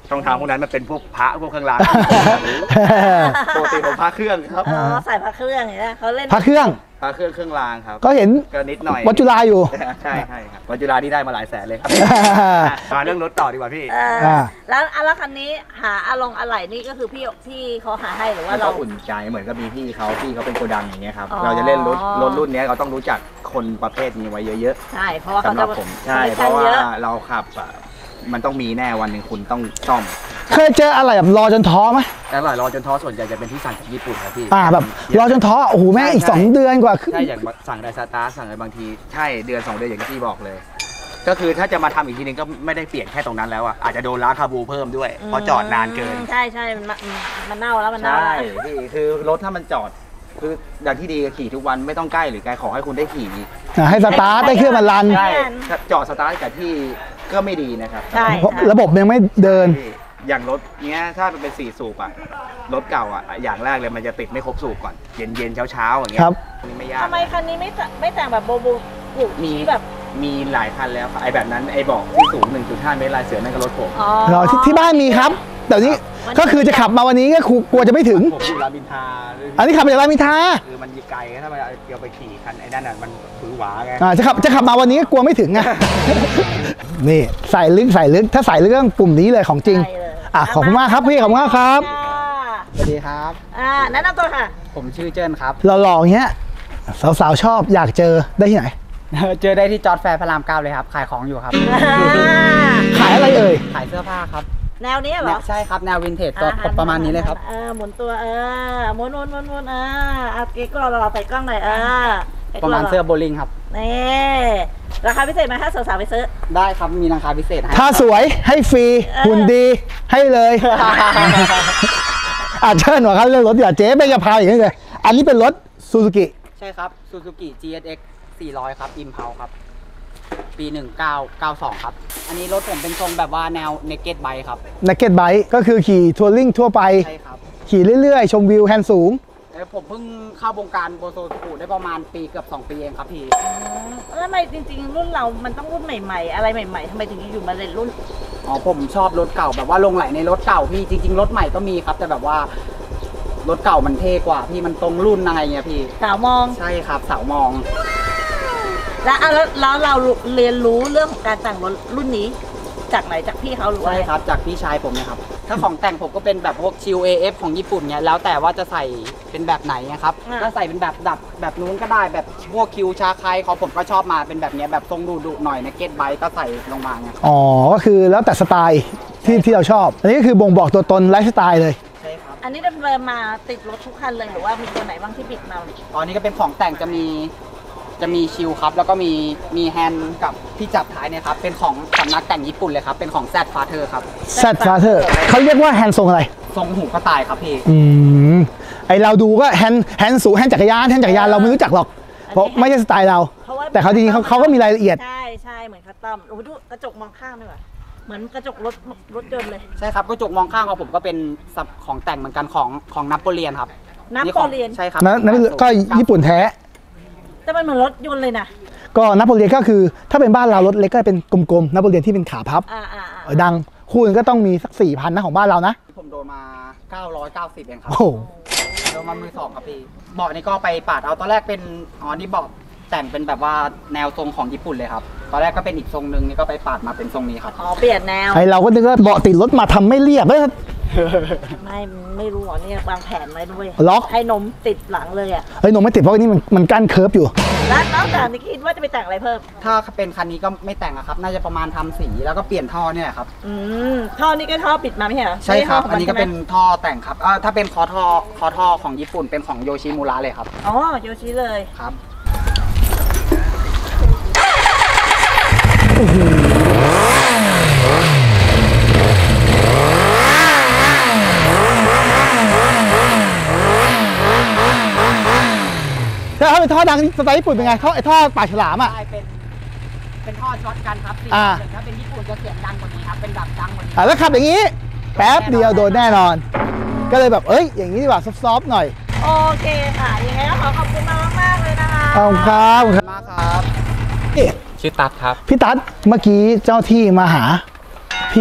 ช่องทางพวกนั้นมันเป็นพวกพระพวกเครื่องรางปกติผมพระเครื่องครับอ๋อใส่พระเครื่องเห็นไหมเขาเล่นพระเครื่องพระเครื่องเครื่องรางครับก็เห็นก็นิดหน่อยวัดจุฬาอยู่ใช่ใช่ครับวัดจุฬาที่ได้มาหลายแสนเลยครับมาเรื่องรถต่อดีกว่าพี่เอออ่าแล้วอะแล้วคันนี้หาอารมณ์อะไรนี่ก็คือพี่พี่เขาหาให้หรือว่าแล้วก็เราอุ่นใจเหมือนกับมีพี่เขาพี่เขาเป็นโกดังอย่างเงี้ยครับอ๋อเราจะเล่นรถรถรุ่นเนี้ยเราต้องรู้จักคนประเภทนี้ไว้เยอะใช่เพราะว่าๆเขาสำหจะรับผมใช่เพใช้ราะว่าเยอะเราขับอ่ะมันต้องมีแน่วันหนึ่งคุณต้องซ่อมเคยเจออะไรแบบรอจนท้อไหมแต่อร่อยรอจนท้อส่วนใหญ่จะเป็นที่สั่งจากญี่ปุ่นครับพี่อ่าแบบรอจนท้อโอ้โหแม่งอีกสองเดือนกว่าขึ้นใช่อย่างสั่งไดสตาร์สั่งอะไรบางทีใช่เดือนสองเดือนอย่างที่พี่บอกเลย ก็คือถ้าจะมาทำอีกทีนึงก็ไม่ได้เปลี่ยนแค่ตรงนั้นแล้วอ่ะอาจจะโดนล้างคาบูเพิ่มด้วยเพราะจอดนานเกินใช่ใช่มันมันมันเน่าแล้วมันเน่าใช่แล้วพี่คือรถถ้ามันจอดคืออย่างที่ดีขี่ทุกวันไม่ต้องใกล้หรือไกลขอให้คุณได้ขี่อ่าให้สตาร์ทได้เครื่องมันรันใช่ถ้าจอดสตาร์ทกับที่ก็ไม่ดีนะครับใช่เพราะระบบยังไม่เดินพี่อย่างรถเนี้ยถ้ามันเป็นสี่สูบอะรถเก่าอะอย่างแรกเลยมันจะติดไม่ครบสูบก่อนเย็นเย็นเช้าเช้าๆอย่างเงี้ยครับนี่ไม่ยากทำไมคันนี้ไม่แต่ไม่แต่งแบบโบโบกุมีที่แบบมีหลายคันแล้วไอ้แบบนั้นไอ้เบอกที่สูง หนึ่งจุดห้า เมตรลายเสือนั่นก็รถผมอ๋อรอที่ที่บ้านมีครับแต่นี้วันนี้ก็คือจะขับมาวันนี้ก็กลัวจะไม่ถึงผมอยู่รามอินทราเลยอันนี้ขับมาจากรามอินทราคือมันไกลถ้ามันเอาไปขี่คันไอ้นั่นน่ะมันผือหวาไงอ่าจะขับจะขับมาวันนี้ก็กลัวไม่ถึงไง นี่ใส่ลึกใส่ลึกถ้าใส่ลึกเรื่องกลุ่มนี้เลยของจริงใช่เลยอ่ะขอบคุณมากครับพี่ขอบคุณมากครับสวัสดีครับอ่าแนะนำตัวค่ะผมชื่อเจิ้นครับหล่อๆอย่างเงี้ยสาวๆชอบอยากเจอได้ที่ไหนเจอได้ที่จอร์จแฟร์พระรามเก้าเลยครับ ขายของอยู่ครับขายอะไรเอ่ยขายเสื้อผ้าครับแนวนี้เหรอใช่ครับ แนววินเทจตัวประมาณนี้เลยครับเออหมุนตัวเออหมุนหมุนหมุนหมุนเออเอาเก๊กก็รอใส่กล้องหน่อยเออก๊กประมาณหล่ๆเสื้อโบว์ลิ่งครับนี่ราคาพิเศษไหมถ้าสาวๆไปซื้อได้ครับ มีราคาพิเศษให้ถ้าสวยให้ฟรีเออหุ่นดีให้เลย อาจเชิญหน่อยครับเรื่องรถเดี๋ยวเจ๊ไม่จะพาอย่างนี้เลยอันนี้เป็นรถซูซูกิใช่ครับ Suzuki จี เอส เอ็กซ์ สี่ร้อย ครับ Impulse ครับ ปี หนึ่งเก้าเก้าสอง ครับ อันนี้รถผมเป็นทรงแบบว่าแนว Naked Bike ครับนักเก็ตไบค์ก็คือขี่ทัวริงทั่วไปใช่ครับขี่เรื่อยๆ ชมวิวแฮนด์สูงเอ้ยผมเพิ่งเข้าวงการโบโซสกูได้ประมาณปีเกือบสองปีเองครับพี่แล้วทำไมจริงๆ รุ่นเรามันต้องรุ่นใหม่ๆ อะไรใหม่ๆทำไมถึงอยู่มาเล่นรุ่นอ๋อผมชอบรถเก่าแบบว่าลงไหลในรถเก่าพี่จริงๆรถใหม่ก็มีครับ แต่แบบว่ารถเก่ามันเท่กว่าพี่มันตรงรุ่นอะไรเงี้ยพี่สาวมองใช่ครับสาวมองแล้วอ่ะแล้วแล้วเราเรียนรู้เรื่องของการแต่งรถรุ่นนี้ จากไหนจากพี่เขาหรือว่าใช่ครับจากพี่ชายผมนะครับถ้าของแต่งผมก็เป็นแบบพวกชิล เอ เอฟ ของญี่ปุ่นเนี่ยแล้วแต่ว่าจะใส่เป็นแบบไหนนะครับถ้าใส่เป็นแบบดับแบบนู้นก็ได้แบบพวกคิวชาไคของผมก็ชอบมาเป็นแบบเนี้ยแบบทรงดุๆหน่อยนะเก็ตไบก็ใส่ลงมาไงอ๋อ ก็คือแล้วแต่สไตล์ที่ที่เราชอบ อันนี้ก็คือบ่งบอกตัวตนไลฟ์สไตล์เลยใช่ครับอันนี้ดำเนินมาติดรถทุกคันเลยหรือว่ามีตัวไหนบ้างที่บิดมาตอนนี้ก็เป็นของแต่งจะมีจะมีชิลครับแล้วก็มีมีแฮนด์กับที่จับท้ายเนี่ยครับเป็นของสำนักแต่งญี่ปุ่นเลยครับเป็นของ Z Father ครับแซดฟาเธอร์เขาเรียกว่าแฮนด์ทรงอะไรทรงหูกระต่ายครับพี่อืม ไอเราดูก็แฮนด์แฮนด์สูงแฮนด์จักรยานแฮนด์จักรยานเราไม่รู้จักหรอก เพราะไม่ใช่สไตล์เราเพราะว่าแต่เขาจริงๆเขาเขาก็มีรายละเอียดใช่ใช่เหมือนคัสตอมโอ้โหดูกระจกมองข้างด้วยว่ะเหมือนกระจกรถรถยนต์เลยใช่ครับกระจกมองข้างของผมก็เป็นสับของแต่งเหมือนกันของของนโปเลียนครับนโปเลียนใช่ครับนั้นนั้นก็ญี่ปุ่นแท้แต่มันเหมือนรถยนต์เลยนะก็นโปเลียนก็คือถ้าเป็นบ้านเรารถเล็กก็เป็นกลมๆนโปเลียนที่เป็นขาพับอ่าอ่าเออดังคู่หนึงก็ต้องมีสักสี่พันนะของบ้านเรานะผมโดนมาเก้าร้อยเก้าสิบเองครับโอ้โหโดนมามือสองครับพี่เบาะนี่ก็ไปปาดเอาตอนแรกเป็นอ๋อนี่เบาะแต่งเป็นแบบว่าแนวทรงของญี่ปุ่นเลยครับตอนแรกก็เป็นอีกทรงหนึ่งนี่ก็ไปปาดมาเป็นทรงนี้ครับอ๋อเปลี่ยนแนวไอเราก็นึกว่าเบาะติดรถมาทำไม่เรียบแล้วไม่ไม่รู้หรอเนี่ยวางแผนไว้ด้วยล็อกให้นมติดหลังเลยอ่ะเฮ้ยหนูไม่ติดเพราะว่านี่มันมันกั้นเคิร์ฟอยู่แล้วนอกจากนี้คิดว่าจะไปแต่งอะไรเพิ่มถ้าเป็นคันนี้ก็ไม่แต่งอะครับ น่าจะประมาณทำสีแล้วก็เปลี่ยนท่อเนี่ยแหละครับอืมท่อนี้ก็ท่อปิดมาไม่ใช่เหรอใช่ครับไม่อันใช่นี้ท่ก็ขงมัเป็นท่อแต่งครับเอ่อถ้าเป็นคอท่อคอท่อของญี่ปุ่นเป็นของโยชิมูระเลยครับอ๋อโยชิเลยครับแล้วถ้าเป็นท่อดังสไตล์ญี่ปุ่นเป็นไงท่อไอท่อปากฉลามอ่ะใช่เป็นเป็นท่อช็อตกันครับสี่อ่าถ้าเป็นญี่ปุ่นจะเสียงดังกว่านี้ครับเป็นแบบดังกว่านี้อ่ะแล้วขับอย่างนี้ แป๊บเดียวโดนแน่นอน ก็เลยแบบเอ้ยอย่างนี้ดีกว่าซอฟต์ๆหน่อยโอเคค่ะยังไงก็ขอขอบคุณมากมากๆเลยนะคะขอบคุณครับขอบคุณครับมากครับนี่ชื่อตัดครับพี่ตั๊ดเมื่อกี้เจ้าที่มาหาพี่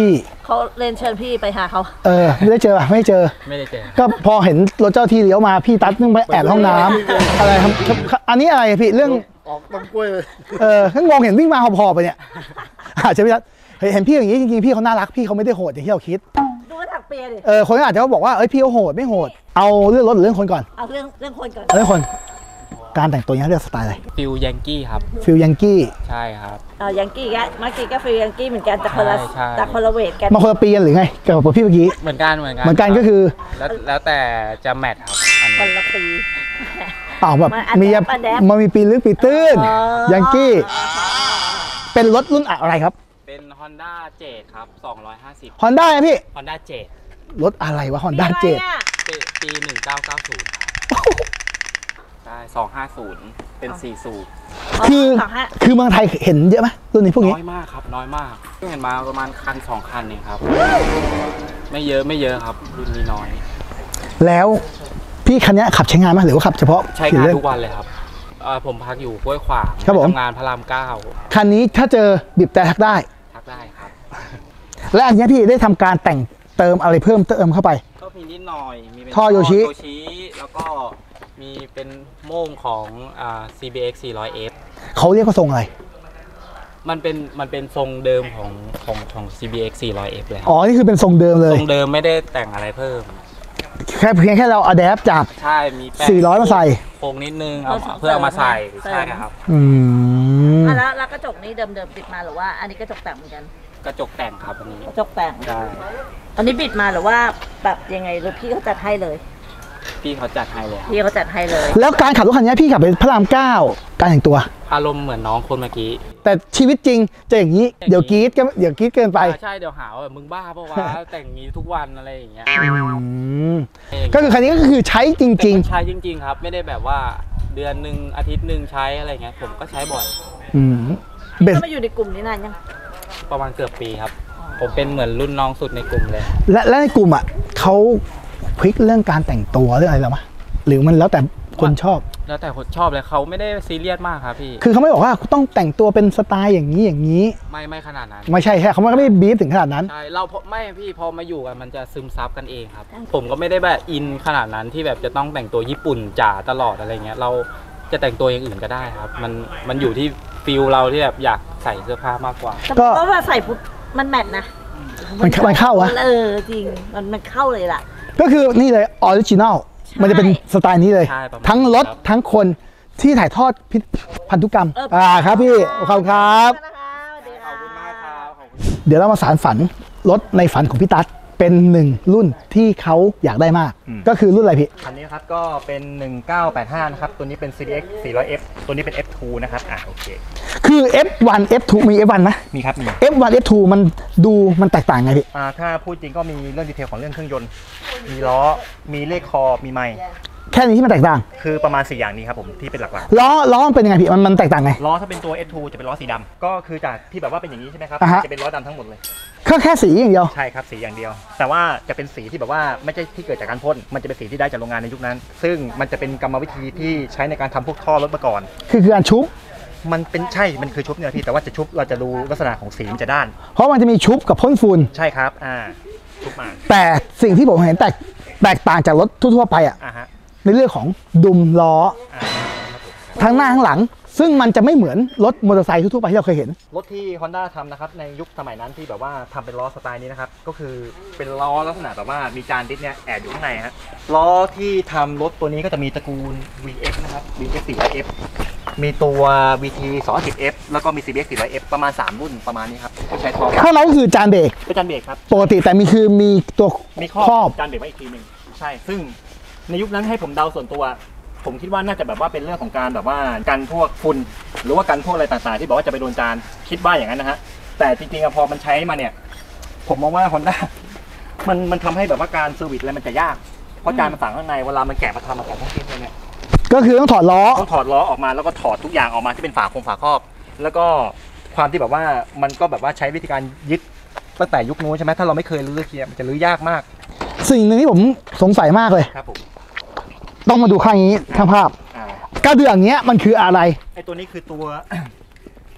เขาเรียนเชิญพี่ไปหาเขาเออไม่ได้เจอป่ะไม่เจอไม่ได้เจอก็พอเห็นรถเจ้าที่เลี้ยวมาพี่ตัดนึงไปแอบห้องน้ำอะไรครับอันนี้อะไรพี่เรื่องออกต้นกล้วยเลยเออข้างงงเห็นวิ่งมาหอบๆไปเนี่ยอาจจะพี่ตัดเห็นพี่อย่างนี้จริงๆพี่เขาน่ารักพี่เขาไม่ได้โหดอย่างที่เราคิดดูว่าถักเปียดิเออคนก็อาจจะบอกว่าเอ้ยพี่เขาโหดไม่โหดเอาเรื่องรถหรือเรื่องคนก่อนเอาเรื่องเรื่องคนก่อนเอาเรื่องคนการแต่งตัวนี้เรียกสไตล์อะไรฟิลยังกี้ครับฟิลยังกี้ใช่ครับเอายังกี้ก็เมื่อกี้ก็ฟิลยังกี้เหมือนกันแต่คนละใช่ใช่แต่คนละเวทกันมาคนละปีกันหรือไงกับพี่เมื่อกี้เหมือนกันเหมือนกันเหมือนกันก็คือแล้วแล้วแต่จะแมทครับอันคนนี้ละปีอ้าวแบบมันอัดแอปมีอัดแอปมันมีปีลึกปีตื้นอ๋อยังกี้เป็นรถรุ่นอะไรครับเป็น Honda เจดครับสองร้อยห้าสิบฮอนด้าไหมพี่ Honda เจดรถอะไรวะฮอนด้าเจดปีปีหนึ่งเก้าเก้าศูนย์ใช่สองห้าศูนย์เป็นสี่สูบคือสองห้าคือเมืองไทยเห็นเยอะไหมรุ่นนี้พวกนี้น้อยมากครับน้อยมากเพิ่งเห็นมาประมาณคันสองคันเองครับ ไม่เยอะไม่เยอะครับรุ่นนี้น้อยแล้วพี่คันนี้ขับใช้งานไหมหรือว่าขับเฉพาะใช้งานทุกวันเลยครับเอ่อผมพักอยู่ห้วยขวางครับผมทำงานพระรามเก้าคันนี้ถ้าเจอบีบแต่ทักได้พักได้ครับและอันนี้พี่ได้ทำการแต่งเติมอะไรเพิ่มเติมเข้าไปก็มีนิดหน่อยมีเป็นท่อโยชิโยชิแล้วก็มีเป็นโม่งของอ่า ซี บี เอ็กซ์ สี่ร้อย เอฟเขาเรียกว่าทรงอะไรมันเป็นมันเป็นทรงเดิมของของของ ซี บี เอ็กซ์ สี่ร้อย เอฟ เลยคอ๋รับอนี่คือเป็นทรงเดิมเลทยรงเดิมไม่ได้แต่งอะไรเพิ่มแค่เพียงแค่เราอะแดปจากใช่มีแป้งสี่ร้อยมาใส่โค้งนิดนึงเอาเพื่อเอามาใส่ใช่ครับอืมอ่ะแล้วแล้วกระจกนี้เดิมๆติดมาหรือว่า อันนี้กระจกแต่งเหมือนกันกระจกแต่งครับอันนี้กระจกแต่งได้อันนี้บิดมาหรือว่าแบบยังไงหรือพี่เขาจัดให้เลยพี่เขาจัดให้เลยครับพี่เขาจัดให้เลยแล้วการขับรถคันนี้พี่ขับเป็นพระรามเก้าการแต่งตัวอารมณ์เหมือนน้องคนเมื่อกี้แต่ชีวิตจริงจะอย่างนี้เดี๋ยวกรี๊ดก็เดี๋ยวกรี๊ดเกินไปอ่าใช่เดี๋ยวหาว่าแบบมึงบ้าปะวะ แต่งงี้ทุกวันอะไรอย่างเงี้ยอืมก็คือคันนี้ก็คือใช้จริงแต่มันใช้จริง ๆ ครับ ไม่ได้แบบว่าเดือนหนึ่งอาทิตย์หนึ่งใช้อะไรเงี้ยผมก็ใช้บ่อยๆอืมเบพี่สก็มาอยู่ในกลุ่มนี้นานยังประมาณเกือบปีครับ ผมเป็นเหมือนรุ่นน้องสุดในกลุ่มเลยและและในกลุ่มอ่ะเขาพลิกเรื่องการแต่งตัวเรื่องอะไรหรอมะหรือมันแล้วแต่คนชอบแล้วแต่คนชอบเลยเขาไม่ได้ซีเรียสมากครับพี่คือเขาไม่บอกว่าต้องแต่งตัวเป็นสไตล์อย่างนี้อย่างนี้ไม่ไม่ขนาดนั้นไม่ใช่แค่เขาไม่ได้บีบถึงขนาดนั้นใช่เราพอไม่พี่พอมาอยู่กันมันจะซึมซับกันเองครับ ผมก็ไม่ได้แบบอินขนาดนั้นที่แบบจะต้องแต่งตัวญี่ปุ่นจ๋าตลอดอะไรเงี้ยเราจะแต่งตัวอย่างอื่นก็ได้ครับ มันมันอยู่ที่ฟิลเราที่แบบอยากใส่เสื้อผ้ามากกว่าแต่ก็เพราะว่าใส่ปุ๊บมันแมทนะมันมันเข้าอะเออจริงมันมันเข้าเลยล่ะก็คือนี่เลยออริจินอลใช่มันจะเป็นสไตล์นี้เลยใช่ประมาณทั้งรถครับทั้งคนที่ถ่ายทอดพิพันธุกรรมเอออ่าครับพี่ขอบคุณครับขอบคุณนะคะสวัสดีขอบคุณมากครับขอบคุณเดี๋ยวเรามาสารฝันรถในฝันของพี่ตั๊ดเป็นหนึ่งรุ่นที่เขาอยากได้มากอืมก็คือรุ่นอะไรพี่คันนี้ครับก็เป็น หนึ่งเก้าแปดห้า นะครับ ตัวนี้เป็น ซี ดี เอ็กซ์ สี่ร้อย เอฟ ตัวนี้เป็น เอฟ ทู นะครับ อ่ะโอเคคือ เอฟ วัน เอฟ ทู มี เอฟ วัน ไหมมีครับ มีเอฟ วัน เอฟ ทู มันดูมันแตกต่างไงพี่อ่าถ้าพูดจริงก็มีเรื่องดีเทลของเรื่องเครื่องยนต์ มีล้อ มีเลขคอ มีไมค์แค่นี้ที่มันแตกต่างคือประมาณ สี่ อย่างนี้ครับผมที่เป็นหลักล้อล้อมันเป็นยังไงพี่มันมันแตกต่างไงๆ ล้อถ้าเป็นตัว เอฟ ทู จะเป็นล้อสีดำก็คือจากที่แบบว่าเป็นอย่างนี้ใช่ไหมครับอ่าฮะจะเป็นล้อดำทั้งหมดเลยก็แค่สีอย่างเดียวใช่ครับสีอย่างเดียว แต่ว่าจะเป็นสีที่แบบว่าไม่ใช่ที่เกิดจากการพ่น มันจะเป็นสีที่ได้จากโรงงานในยุคนั้น ซึ่งมันจะเป็นกรรมวิธีที่ใช้ในการทำพวกท่อรถมาก่อนคือคือการชุบมันเป็นใช่ มันคือชุบเนี่ยพี่ แต่ว่าจะชุบเราจะดูลักษณะของสีมันจะด้านเพราะมันจะมีชุบกับพ่นฝุ่นใช่ครับ อ่า ชุบมาแต่สิ่งที่ผมเห็นแตกแตกต่างจากรถทั่วๆไปอ่ะอ่าฮะในเรื่องของดุมล้ออ่าทั้งหน้าทั้งหลัง ซึ่งมันจะไม่เหมือนรถมอเตอร์ไซค์ทั่วๆไปที่เราเคยเห็นรถที่ Honda ทำนะครับในยุคสมัยนั้นที่แบบว่าทำเป็นล้อสไตล์นี้นะครับก็คือเป็นล้อลักษณะแบบว่ามีจานดิสเนี่ยแอบอยู่ข้างในฮะล้อที่ทำรถตัวนี้ก็จะมีตระกูล วี เอฟ นะครับ วี เอฟ สี่ร้อย เอฟ มีตัว วี ที สองร้อยสิบ เอฟ แล้วก็มี ซี บี เอ็กซ์ สี่ร้อย เอฟ ประมาณสามรุ่นประมาณนี้ครับก็ใช้ท่อข้างในก็คือจานเบรกเป็นจานเบรกครับปกติแต่มีคือมีตัวมีคครรออบบจานเบรกไว้อีกทีหนึ่งใช่ ซึ่งในยุคนั้นให้ผมเดาส่วนตัว ผมคิดว่าน่าจะแบบว่าเป็นเรื่องของการแบบว่ากันพวกฝุ่นหรือว่ากันพวกอะไรต่างๆที่บอกว่าจะไปโดนจานคิดว่าอย่างนั้นนะฮะแต่จริงๆอะพอมันใช้มาเนี่ยผมมองว่า Honda มันมันทำให้แบบว่าการเซอร์วิสอะไรมันจะยากเพราะจานมันฝังข้างในเวลามันแกะมาทำมาแกะทั้งชิ้นเลยเนี่ยก็คือต้องถอดล้อต้องถอดล้อออกมาแล้วก็ถอดทุกอย่างออกมาที่เป็นฝาโครงฝาครอบ แล้วก็ความที่แบบว่ามันก็แบบว่าใช้วิธีการยึดตั้งแต่ยุคนู้นใช่ไหมถ้าเราไม่เคยรื้อเคียมันจะรื้อยากมากสิ่งหนึ่งที่ผมสงสัยมากเลยครับผมต้องมาดูข้างนี้ข้างภาพอ่ากระเดื่องเนี้ยมันคืออะไรไอตัวนี้คือตัว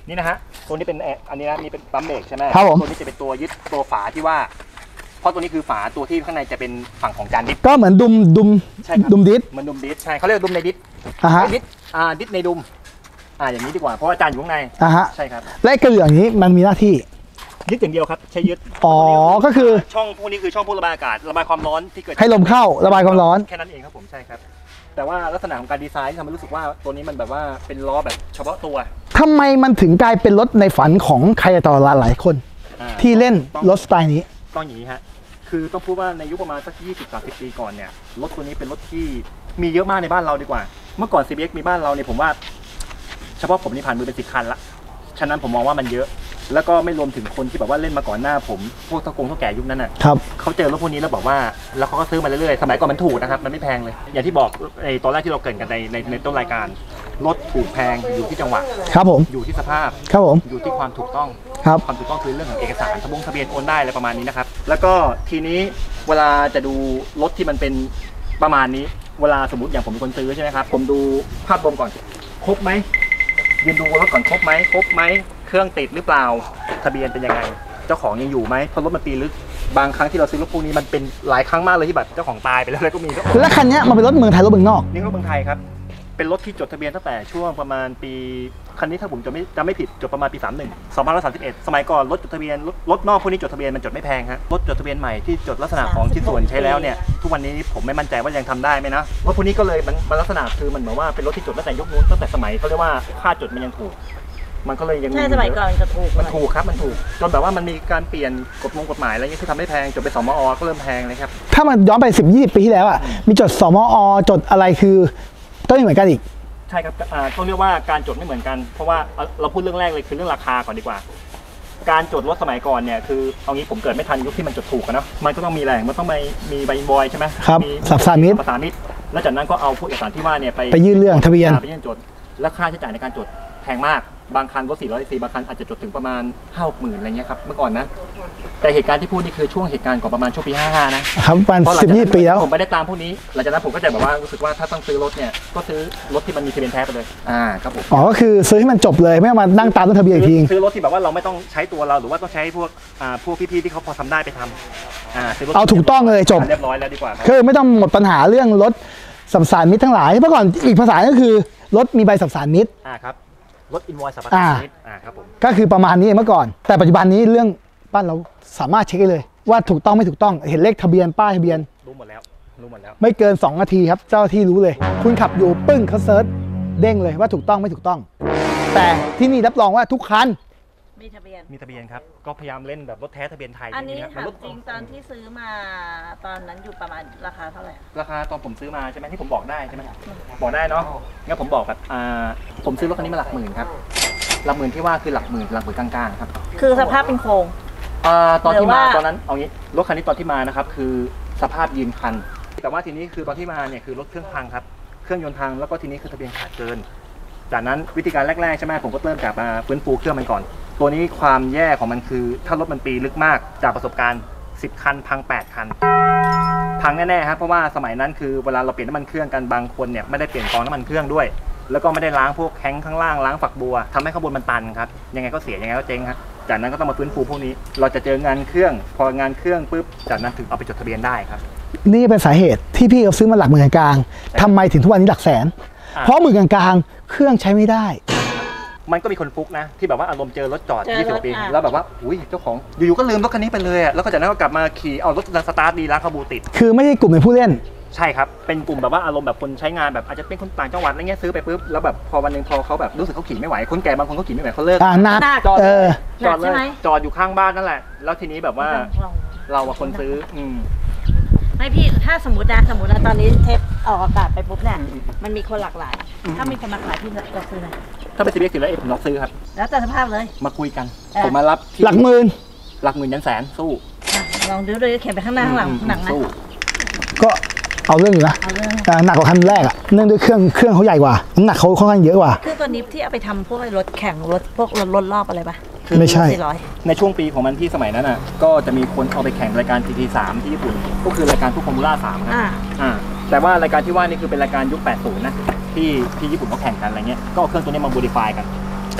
นี่นะฮะตัวนี้เป็นอันนี้นะมีเป็นปั๊มเบรกใช่ไหมครับผมตัวนี้จะเป็นตัวยึดตัวฝาที่ว่าเพราะตัวนี้คือฝาตัวที่ข้างในจะเป็นฝั่งของจานดิสก็เหมือนดุมดุมใช่ครับดุมดิสมันดุมดิสใช่เขาเรียกดุมในดิสอ่ะฮะดิสอ่าดิสในดุมอ่าอย่างนี้ดีกว่าเพราะว่าจานอยู่ข้างในอ่ะฮะใช่ครับและไอ้กระเหลืองนี้มันมีหน้าที่ยึดอย่างเดียวครับใช้ยึดอ๋อก็คือช่องพวกนี้คือช่องพ่นระบายอากาศระบายความร้อนที่เกิดให้ลมเข้าระบายความร้อนแค่นั้นเองครับผมใช่ครับแต่ว่าลักษณะของการดีไซน์ที่ทำให้รู้สึกว่าตัวนี้มันแบบว่าเป็นล้อแบบเฉพาะตัวทำไมมันถึงกลายเป็นรถในฝันของใครต่อหลายคนอ่าที่เล่นรถสไตล์นี้ต้องอย่างนี้ฮะ คือต้องพูดว่าในยุคประมาณสัก ยี่สิบถึงสามสิบ ปีก่อนเนี่ย รถตัวนี้เป็นรถที่มีเยอะมากในบ้านเราดีกว่า เมื่อก่อน ซี บี เอ็กซ์ มีบ้านเราเนี่ยผมว่า เฉพาะผมนี่ผ่านมือเป็นสิบคันละ ฉะนั้นผมมองว่ามันเยอะ แล้วก็ไม่รวมถึงคนที่แบบว่าเล่นมาก่อนหน้าผม พวกตะกงเท่าแก่ยุคนั้นน่ะครับเขาเจอรถพวกนี้แล้วบอกว่า แล้วเขาก็ซื้อมาเรื่อยๆ สมัยก่อนมันถูกนะครับ มันไม่แพงเลย อย่างที่บอกไอ้ตอนแรกที่เราเกริ่นกันในในในต้นรายการ รถถูกแพงอยู่ที่จังหวะครับผมอยู่ที่สภาพครับผมอยู่ที่ความถูกต้องครับความถูกต้องคือเรื่องของเอกสารทะบงทะเบียนโอนได้อะไรประมาณนี้นะครับ แล้วก็ทีนี้เวลาจะดูรถที่มันเป็นประมาณนี้ เวลาสมมติอย่างผมเป็นคนซื้อใช่ไหมครับ ผมดูภาพรวมก่อน ครบไหมยืนดูรถก่อนครบไหมครบไหมเครื่องติดหรือเปล่า ทะเบียนเป็นยังไง เจ้าของยังอยู่ไหมเพราะรถมันปีลึก บางครั้งที่เราซื้อรถพวกนี้มันเป็นหลายครั้งมากเลยที่แบบเจ้าของตายไปแล้วก็มีแล้วคันนี้มันเป็นรถเมืองไทยรถเมืองนอกนี่รถเมืองไทยครับ เป็นรถที่จดทะเบียนตั้งแต่ช่วงประมาณปีคันนี้ถ้าผมจะไม่จำไม่ผิดจดประมาณปีสามสิบเอ็ด สองพันห้าร้อยสามสิบเอ็ด สมัยก่อนรถจดทะเบียนรถรถนอกพวกนี้จดทะเบียนมันจดไม่แพงฮะรถจดทะเบียนใหม่ที่จดลักษณะของชิ้นส่วนใช้แล้วเนี่ยทุกวันนี้ผมไม่มั่นใจว่ายังทำได้ไหมนะรถพวกนี้ก็เลยมันมันลักษณะคือมันเหมือนว่าเป็นรถที่จดตั้งแต่ยุคนู้นตั้งแต่สมัยเขาเรียกว่าค่าจดมันยังถูก มันก็เลยยังใช่สมัยก่อนจะถูกมันถูกครับมันถูกจนแบบว่ามันมีการเปลี่ยนกฎมงกฎหมายอะไรเงี้ยที่ทำให้แพงจนเป็นสมอก็เริ่มแพงเลยครับถ้ามันย้อนไปสิบยี่สิบปีที่แล้วอ่ะมีจดสมอจดอะไรคือก็ไม่เหมือนกันอีกใช่ครับอ่าต้องเรียกว่าการจดไม่เหมือนกันเพราะว่าเอาเราพูดเรื่องแรกเลยคือเรื่องราคาก่อนดีกว่า การจดรถสมัยก่อนเนี่ยคือเอางี้ผมเกิดไม่ทันยุคที่มันจดถูกอะเนาะมันก็ต้องมีแหล่งมันต้องไปมีใบอินวอยใช่ไหมครับมีสับสามิตภาษามิตรแล้วจากนั้นก็เอาพวกเอกสารที่ว่าเนี่ยไปไปยื่นเรื่องทะเบียนไปยื่นจดและค่าใช้จ่ายในการจดแพงมากบางคันรถสี่ร้อยซีบางคันอาจจะจดถึงประมาณห้าหมื่นอะไรเงี้ยครับเมื่อก่อนนะแต่เหตุการณ์ที่พูดนี่คือช่วงเหตุการณ์ก่อนประมาณช่วงปีห้าห้านะครับประมาณเพราะหลังสิบจากยี่นั้นปีแล้วผมไม่ได้ตามพวกนี้หลังจากนั้นผมก็จะแบบว่ารู้สึกว่าถ้าต้องซื้อรถเนี่ยก็ซื้อรถที่มันมีทะเบียนแท้ไปเลยอ่าครับผมอ๋อก็คือซื้อให้มันจบเลยไม่ต้องมานั่งตามต้นทะเบียนอีกทีซื้อรถที่แบบว่าเราไม่ต้องใช้ตัวเราหรือว่าต้องใช้พวกอ่าพวกพี่ๆที่เขาพอทำได้ไปทำอ่าซื้อรถเอาถูกต้องเลยจบเรียบร้อยแล้วดีกว่าครับคือไม่ต้องหมดปัญหาเรื่องรถสัมสานมิตรทั้งหลายเมื่อก่อนอีกภาษาก็คือรถมีใบสัมสานมิตรอ่าครับรถอินวอยสัมปทาอ่านนิดอ่าครับผมก็คือประมาณนี้เมื่อก่อน แต่ปัจจุบันนี้เรื่องบ้านเราสามารถเช็คได้เลย ว่าถูกต้องไม่ถูกต้องเห็นเลขทะเบียนป้ายทะเบียนรู้หมดแล้วรู้หมดแล้วไม่เกินสองนาทีครับเจ้าหน้าที่รู้เลย คุณขับอยู่ปึ้งเขาเซิร์ชเด้งเลยว่าถูกต้องไม่ถูกต้อง แต่ที่นี่รับรองว่าทุกคันมีทะเบียนมีทะเบียนครับก็พยายามเล่นแบบรถแท้ทะเบียนไทยอันนี้ย่งถามรถจริงตอนที่ซื้อมาตอนนั้นอยู่ประมาณราคาเท่าไหร่ราคาตอนผมซื้อมาใช่ไหมที่ผมบอกได้ใช่ไหมบอกได้เนาะงั้นผมบอกแบบอ่าผมซื้อรถคันนี้มาหลักหมื่นครับหลักหมื่นที่ว่าคือหลักหมื่นหลักหมื่นกลางๆครับคือสภาพเป็นโครงอ่าตอนที่หรือมาว่าตอนนั้นเอางี้รถคันนี้ตอนที่มานะครับคือสภาพยืนคัน แต่ว่าทีนี้คือตอนที่มาเนี่ยคือรถเครื่องพังครับเครื่องยนต์พังแล้วก็ทีนี้คือทะเบียนขาดเกินจากนั้นวิธีการแรกๆใช่ไหมผมก็เริ่มจากมาฟื้นฟูเครื่องมันก่อน ตัวนี้ความแย่ของมันคือถ้ารถมันปีลึกมากจากประสบการณ์สิบคันพังแปดคันพังแน่ๆครับเพราะว่าสมัยนั้นคือเวลาเราเปลี่ยนน้ำมันเครื่องกันบางคนเนี่ยไม่ได้เปลี่ยนกรองน้ำมันเครื่องด้วยแล้วก็ไม่ได้ล้างพวกแข้งข้างล่างล้างฝักบัวทำให้ข้างบนมันตันครับยังไงก็เสียยังไงก็เจ๊งครับจากนั้นก็ต้องมาฟื้นฟูพวกนี้เราจะเจองานเครื่องพองานเครื่องปุ๊บจากนั้นถึงเอาไปจดทะเบียนได้ครับนี่เป็นสาเหตุที่พี่เขาซื้อมาหลักหมื่นกลางๆทำไมถึงทุกวันนี้หลักแสนอ่าเพราะหมื่นกลางๆเครื่องใช้ไม่ได้มันก็มีคนฟุกนะที่แบบว่าอารมณ์เจอรถจอดเจอรถยี่สิบปีอ่ะแล้วแบบว่าอุ้ยเจ้าของอยู่ๆก็ลืมรถคันนี้ไปเลยอะแล้วก็จากนั้นก็กลับมาขี่เอารถสตาร์ทดีล้างคาบูติดคือไม่ใช่กลุ่มเป็นผู้เล่นใช่ครับเป็นกลุ่มแบบว่าอารมณ์แบบคนใช้งานแบบอาจจะเป็นคนต่างจังหวัดอะไรเงี้ยซื้อไปปุ๊บแล้วแบบพอวันหนึงพอเขาแบบรู้สึกเขาขี่ไม่ไหวคนแก่บางคนเขาขี่ไม่ไหวเขาเลิกอ่าหนักหนักจอดเออจอดหนักเลใช่ยไหมจอดอยู่ข้างบ้านนั่นแหละแล้วทีนี้แบบว่าเราอะคนซื้ออืมไม่พี่ถ้าสมมตินะสมมตินะตอนนี้เทปออกอากาศไปปุ๊บเนี่ยมันมีคนหลากหลาย ถ้ามีคนมาขายพี่จะซื้อไหมถ้าเป็นซีบีเอ็กซ์อยู่แล้วเอผมรับซื้อครับแล้วแต่สภาพเลยมาคุยกันเออผมมารับที่หลักหมื่นหลักหมื่นยันแสนสู้อ่ะลองดูเลยเขียนไปข้างหน้าข้างหลังอืมหนังนะสู้ก็เอาเรื่องอยู่นะเอาเรื่องอ่าหนักกว่าคันแรกอะเนื่องด้วยเครื่องเครื่องเขาใหญ่กว่าน้ำหนักเขาค่อนข้างเยอะกว่าคือตัวนี้ที่เอาไปทำพวกรถแข่งรถพวกรถรถรอบอะไรปะไม่ใช่สี่ร้อยในช่วงปีของมันที่สมัยนั้นอ่ะก็จะมีคนเอาไปแข่งรายการ ที ที สาม ที่ญี่ปุ่นก็คือรายการพวกฟอร์มูล่าสามครับอ่าอ่าแต่ว่ารายการที่ว่านี่คือเป็นรายการยุคแปดสิบนะที่ที่ญี่ปุ่นเขาแข่งกันอะไรเงี้ยก็เอาเครื่องตัวนี้มาโมดิฟายกัน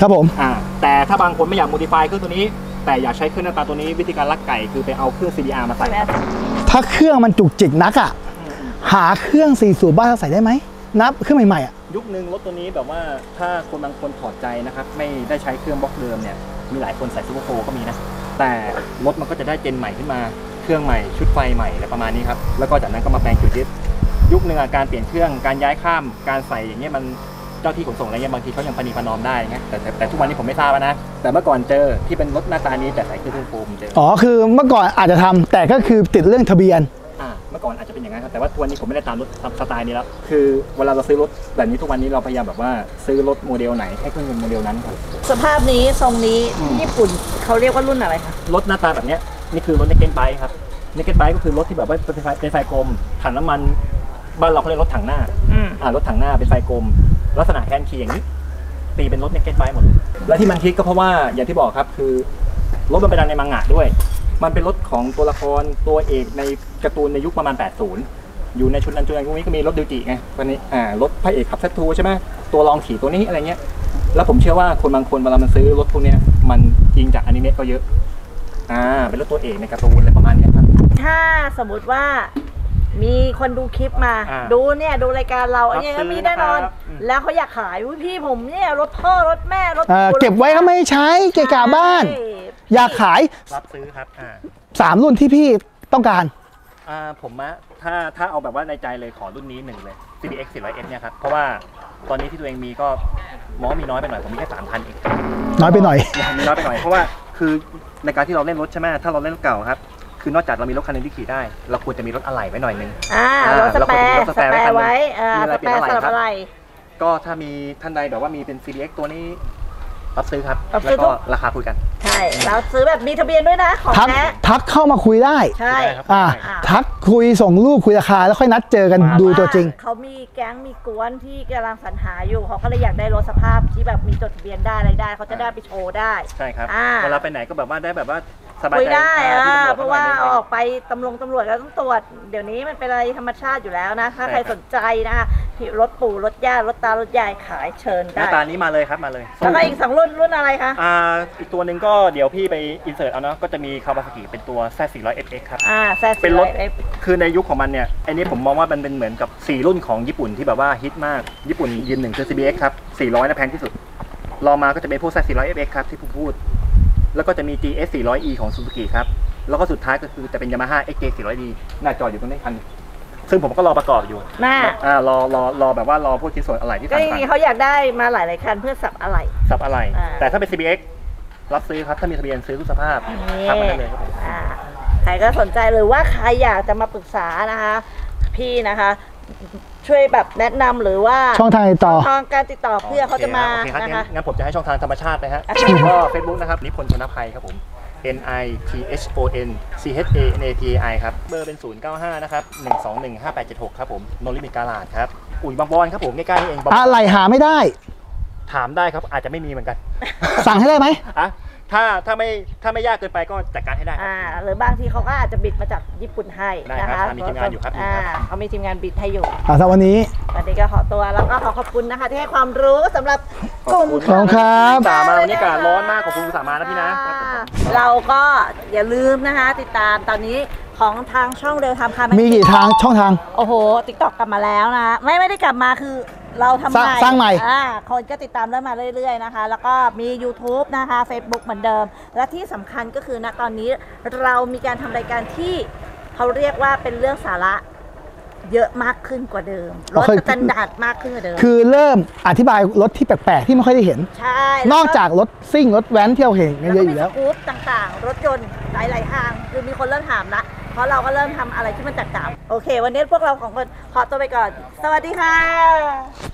ครับผมอ่าแต่ถ้าบางคนไม่อยากโมดิฟายเครื่องตัวนี้แต่อยากใช้เครื่องหน้าตาตัวนี้วิธีการลักไก่คือไปเอาเครื่อง ซี ดี อาร์ มาใส่ถ้าเครื่องมันจุกจิกนักอ่ะหาเครื่องสี่สูบบ้านใส่ได้ไหมนับเครื่องใหม่ๆอ่ะยุคนึงรถตัวนี้แบบว่าถ้าคนบางคนถอดใจนะครับไม่ได้ใช้เครื่องบล็อกเดิมเนี่ยมีหลายคนใส่ซูเปอร์โฟร์ก็มีนะแต่รถมันก็จะได้เจนใหม่ขึ้นมาเครื่องใหม่ชุดไฟใหม่อะไรประมาณนี้ครับแล้วก็จากนั้นก็มาแปลงจุดยึดยุคนึงการเปลี่ยนเครื่องการย้ายข้ามการใส่อย่างเงี้ยมันเจ้าที่ขนส่งอะไรเงี้ยบางทีเขายังปณีประนอมได้ไงแต่แต่ทุกวันนี้ผมไม่ทราบนะแต่เมื่อก่อนเจอที่เป็นรถหน้าตานี้แต่ใส่เครื่องโฟมเจออ๋อคือเมื่อก่อนอาจจะทำแต่ก็คือติดเรื่องทะเบียนอ่าเมื่อก่อนอาจจะเป็นอย่างนั้นครับแต่ว่าทุกวันนี้ผมไม่ได้ตามรถสไตล์นี้แล้วคือเวลาเราซื้อรถแบบนี้ทุกวันนี้เราพยายามแบบว่าซื้อรถโมเดลไหนให้เครื่องยนต์โมเดลนั้นครับสภาพนี้ทรงนี้ญี่ปุ่นเขาเรียกว่ารุ่นอะไรคะรถหน้าตาแบบนี้นี่คือรถเนกเก็ตไบค์ครับเนกเก็ตไบค์ก็คือรถที่แบบว่าเป็นไฟเป็นไฟกลมถังน้ำมันบ้านเราเขาเรียกรถถังหน้าอ่ารถถังหน้าเป็นไฟกลมลักษณะแคนคีอย่างนี้ตีเป็นรถเนกเก็ตไบค์หมดและที่มันคิดก็เพราะว่าอย่างที่บอกครับคือรถมันไปดังในมังงะด้วยมันเป็นรถของตัวละครตัวเอกในการ์ตูนในยุคประมาณแปดสิบอยู่ในชุดนั้นชุดนั้นพวกนี้ก็มีรถดิวจิไงวันนี้อ่ารถพระเอกขับเซตทูใช่ไหมตัวรองขี่ตัวนี้อะไรเงี้ยแล้วผมเชื่อว่าคนบางคนเวลามันซื้อรถพวกนี้มันยิงจากอนิเมะก็เยอะอ่าเป็นรถตัวเอกในการ์ตูนอะไรประมาณนี้ครับถ้าสมมติว่ามีคนดูคลิปมาดูเนี่ยดูรายการเราเนี่ยก็มีแน่นอนแล้วเขาอยากขายพี่ผมเนี่ยรถพ่อรถแม่รถเก็บไว้ก็ไม่ใช้เกะกะบ้านอยากขายรับซื้อครับสามรุ่นที่พี่ต้องการอ่าผมอะถ้าถ้าเอาแบบว่าในใจเลยขอรุ่นนี้หนึ่งเลย ซี บี เอ็กซ์ สี่ร้อยเอส เนี่ยครับเพราะว่าตอนนี้ที่ตัวเองมีก็มอมีน้อยไปหน่อยผมมีแค่สามพันเองน้อยไปหน่อยมีน้อยไปหน่อยเพราะว่าคือในการที่เราเล่นรถใช่ไหมถ้าเราเล่นรถเก่าครับคือนอกจากเรามีรถคันนึงที่ขี่ได้เราควรจะมีรถอะไหล่ไว้หน่อยนึงอ่ารถสแปร์สแปร์ไว้อ่าสแปร์สำหรับอะไรก็ถ้ามีท่านใดแบบว่ามีเป็น ซี บี เอ็กซ์ ตัวนี้รับซื้อครับแล้วก็ราคาคุยกันใช่เราซื้อแบบมีทะเบียนด้วยนะของแท้ทักเข้ามาคุยได้ใช่อ่าทักคุยส่งรูปคุยราคาแล้วค่อยนัดเจอกันดูตัวจริงเขามีแก๊งมีกวนที่กำลังสรรหาอยู่เขาก็เลยอยากได้รถสภาพที่แบบมีจดทะเบียนได้อะไรได้เขาจะได้ไปโชว์ได้ใช่ครับเวลาไปไหนก็แบบว่าได้แบบว่าคุยได้เพราะว่าออกไปตำรวจตำรวจก็ต้องตรวจเดี๋ยวนี้มันเป็นอะไรธรรมชาติอยู่แล้วนะถ้าใครสนใจนะคะรถปู่รถย่ารถตารถยายขายเชิญได้หน้าตานี้มาเลยครับมาเลยแล้วก็อีกสองรุ่นรุ่นอะไรคะอ่าอีกตัวหนึ่งก็เดี๋ยวพี่ไปอินเสิร์ตเอาเนาะก็จะมีคาวาซากิเป็นตัว แซด สี่ร้อย เอฟ เอ็กซ์ ครับอ่า แซดเป็นรถคือในยุคของมันเนี่ยไอ้นี้ผมมองว่ามันเป็นเหมือนกับสี่รุ่นของญี่ปุ่นที่แบบว่าฮิตมากญี่ปุ่นยืนหนึ่งคือ ซี บี เอ็กซ์ ครับสี่ร้อยนะแพงที่สุดรองมาก็จะเป็นพวก แซด สี่ร้อย เอฟ เอ็กซ์ ครับที่ผมพูดแล้วก็จะมี จี เอส สี่ร้อยอี ของ Suzuki ครับแล้วก็สุดท้ายก็คือจะเป็น Yamaha เอ็กซ์ เจ สี่ร้อยดี หน้าจออยู่ตรงนี้คันซึ่งผมก็รอประกอบอยู่น่าอ่ารอรอรอแบบว่ารอพวกชิ้นส่วนอะไหล่ที่ต่างๆก็อย่างนี้เขาอยากได้มาหลายๆคันเพื่อสับอะไหล่สับอะไหล่แต่ถ้าเป็น ซี บี เอ็กซ์ รับซื้อครับถ้ามีทะเบียนซื้อทุกสภาพทำมาได้เลยครับผมใครก็สนใจหรือว่าใครอยากจะมาปรึกษานะคะพี่นะคะช่วยแบบแนะนำหรือว่าช่องทางติดต่อช่องการติดต่อเพื่อเขาจะมานะคะงั้นผมจะให้ช่องทางธรรมชาตินะฮะก็ เฟซบุ๊ก นะครับนิพนธ์ชนภัยครับผม N I P H O N C H A N A P I ครับเบอร์เป็นศูนย์ เก้า ห้านะครับหนึ่ง สอง หนึ่ง ห้า แปด เจ็ด หกครับผมโนลิมิตการาดครับอุ่ยบางบอนครับผมใกล้ๆนี่เองอะไรหาไม่ได้ถามได้ครับอาจจะไม่มีเหมือนกันสั่งให้ได้ไหมอ่ะถ้าถ้าไม่ถ้าไม่ยากเกินไปก็จัดการให้ได้อ่าหรือบางทีเขาก็อาจจะบิดมาจากญี่ปุ่นให้นะคะมีทีมงานอยู่ครับอ่าเขามีทีมงานบิดให้อยู่อ่าสำหรับวันนี้วันนี้ก็ขอตัวแล้วก็ขอขอบคุณนะคะที่ให้ความรู้สำหรับกลุ่มของครับสามาวันนี้การร้อนมากขอบคุณสามานะพี่นะเราก็อย่าลืมนะคะติดตามตอนนี้ของทางช่องเร็วทำค่ะมีกี่ทางช่องทางโอ้โหติ๊กต็อกกลับมาแล้วนะไม่ไม่ได้กลับมาคือเราทำใหม่สร้างใหม่อ่าคนก็ติดตามเรื่อยมาเรื่อยๆนะคะแล้วก็มี YouTube นะคะ Facebook เหมือนเดิมและที่สำคัญก็คือณตอนนี้เรามีการทำรายการที่เขาเรียกว่าเป็นเรื่องสาระเยอะมากขึ้นกว่าเดิมรถสแตนดาร์ดมากขึ้นกว่าเดิมคือเริ่มอธิบายรถที่แปลกๆที่ไม่ค่อยได้เห็นใช่นอกจากรถซิ่งรถแว้นที่เราเห็นเยอะอยู่แล้วสกู๊ปต่างๆรถยนต์หลายๆทางคือมีคนเริ่มถามละเพราะเราก็เริ่มทำอะไรที่มันแตกต่างโอเควันนี้พวกเราของคนขอตัวไปก่อนสวัสดีค่ะ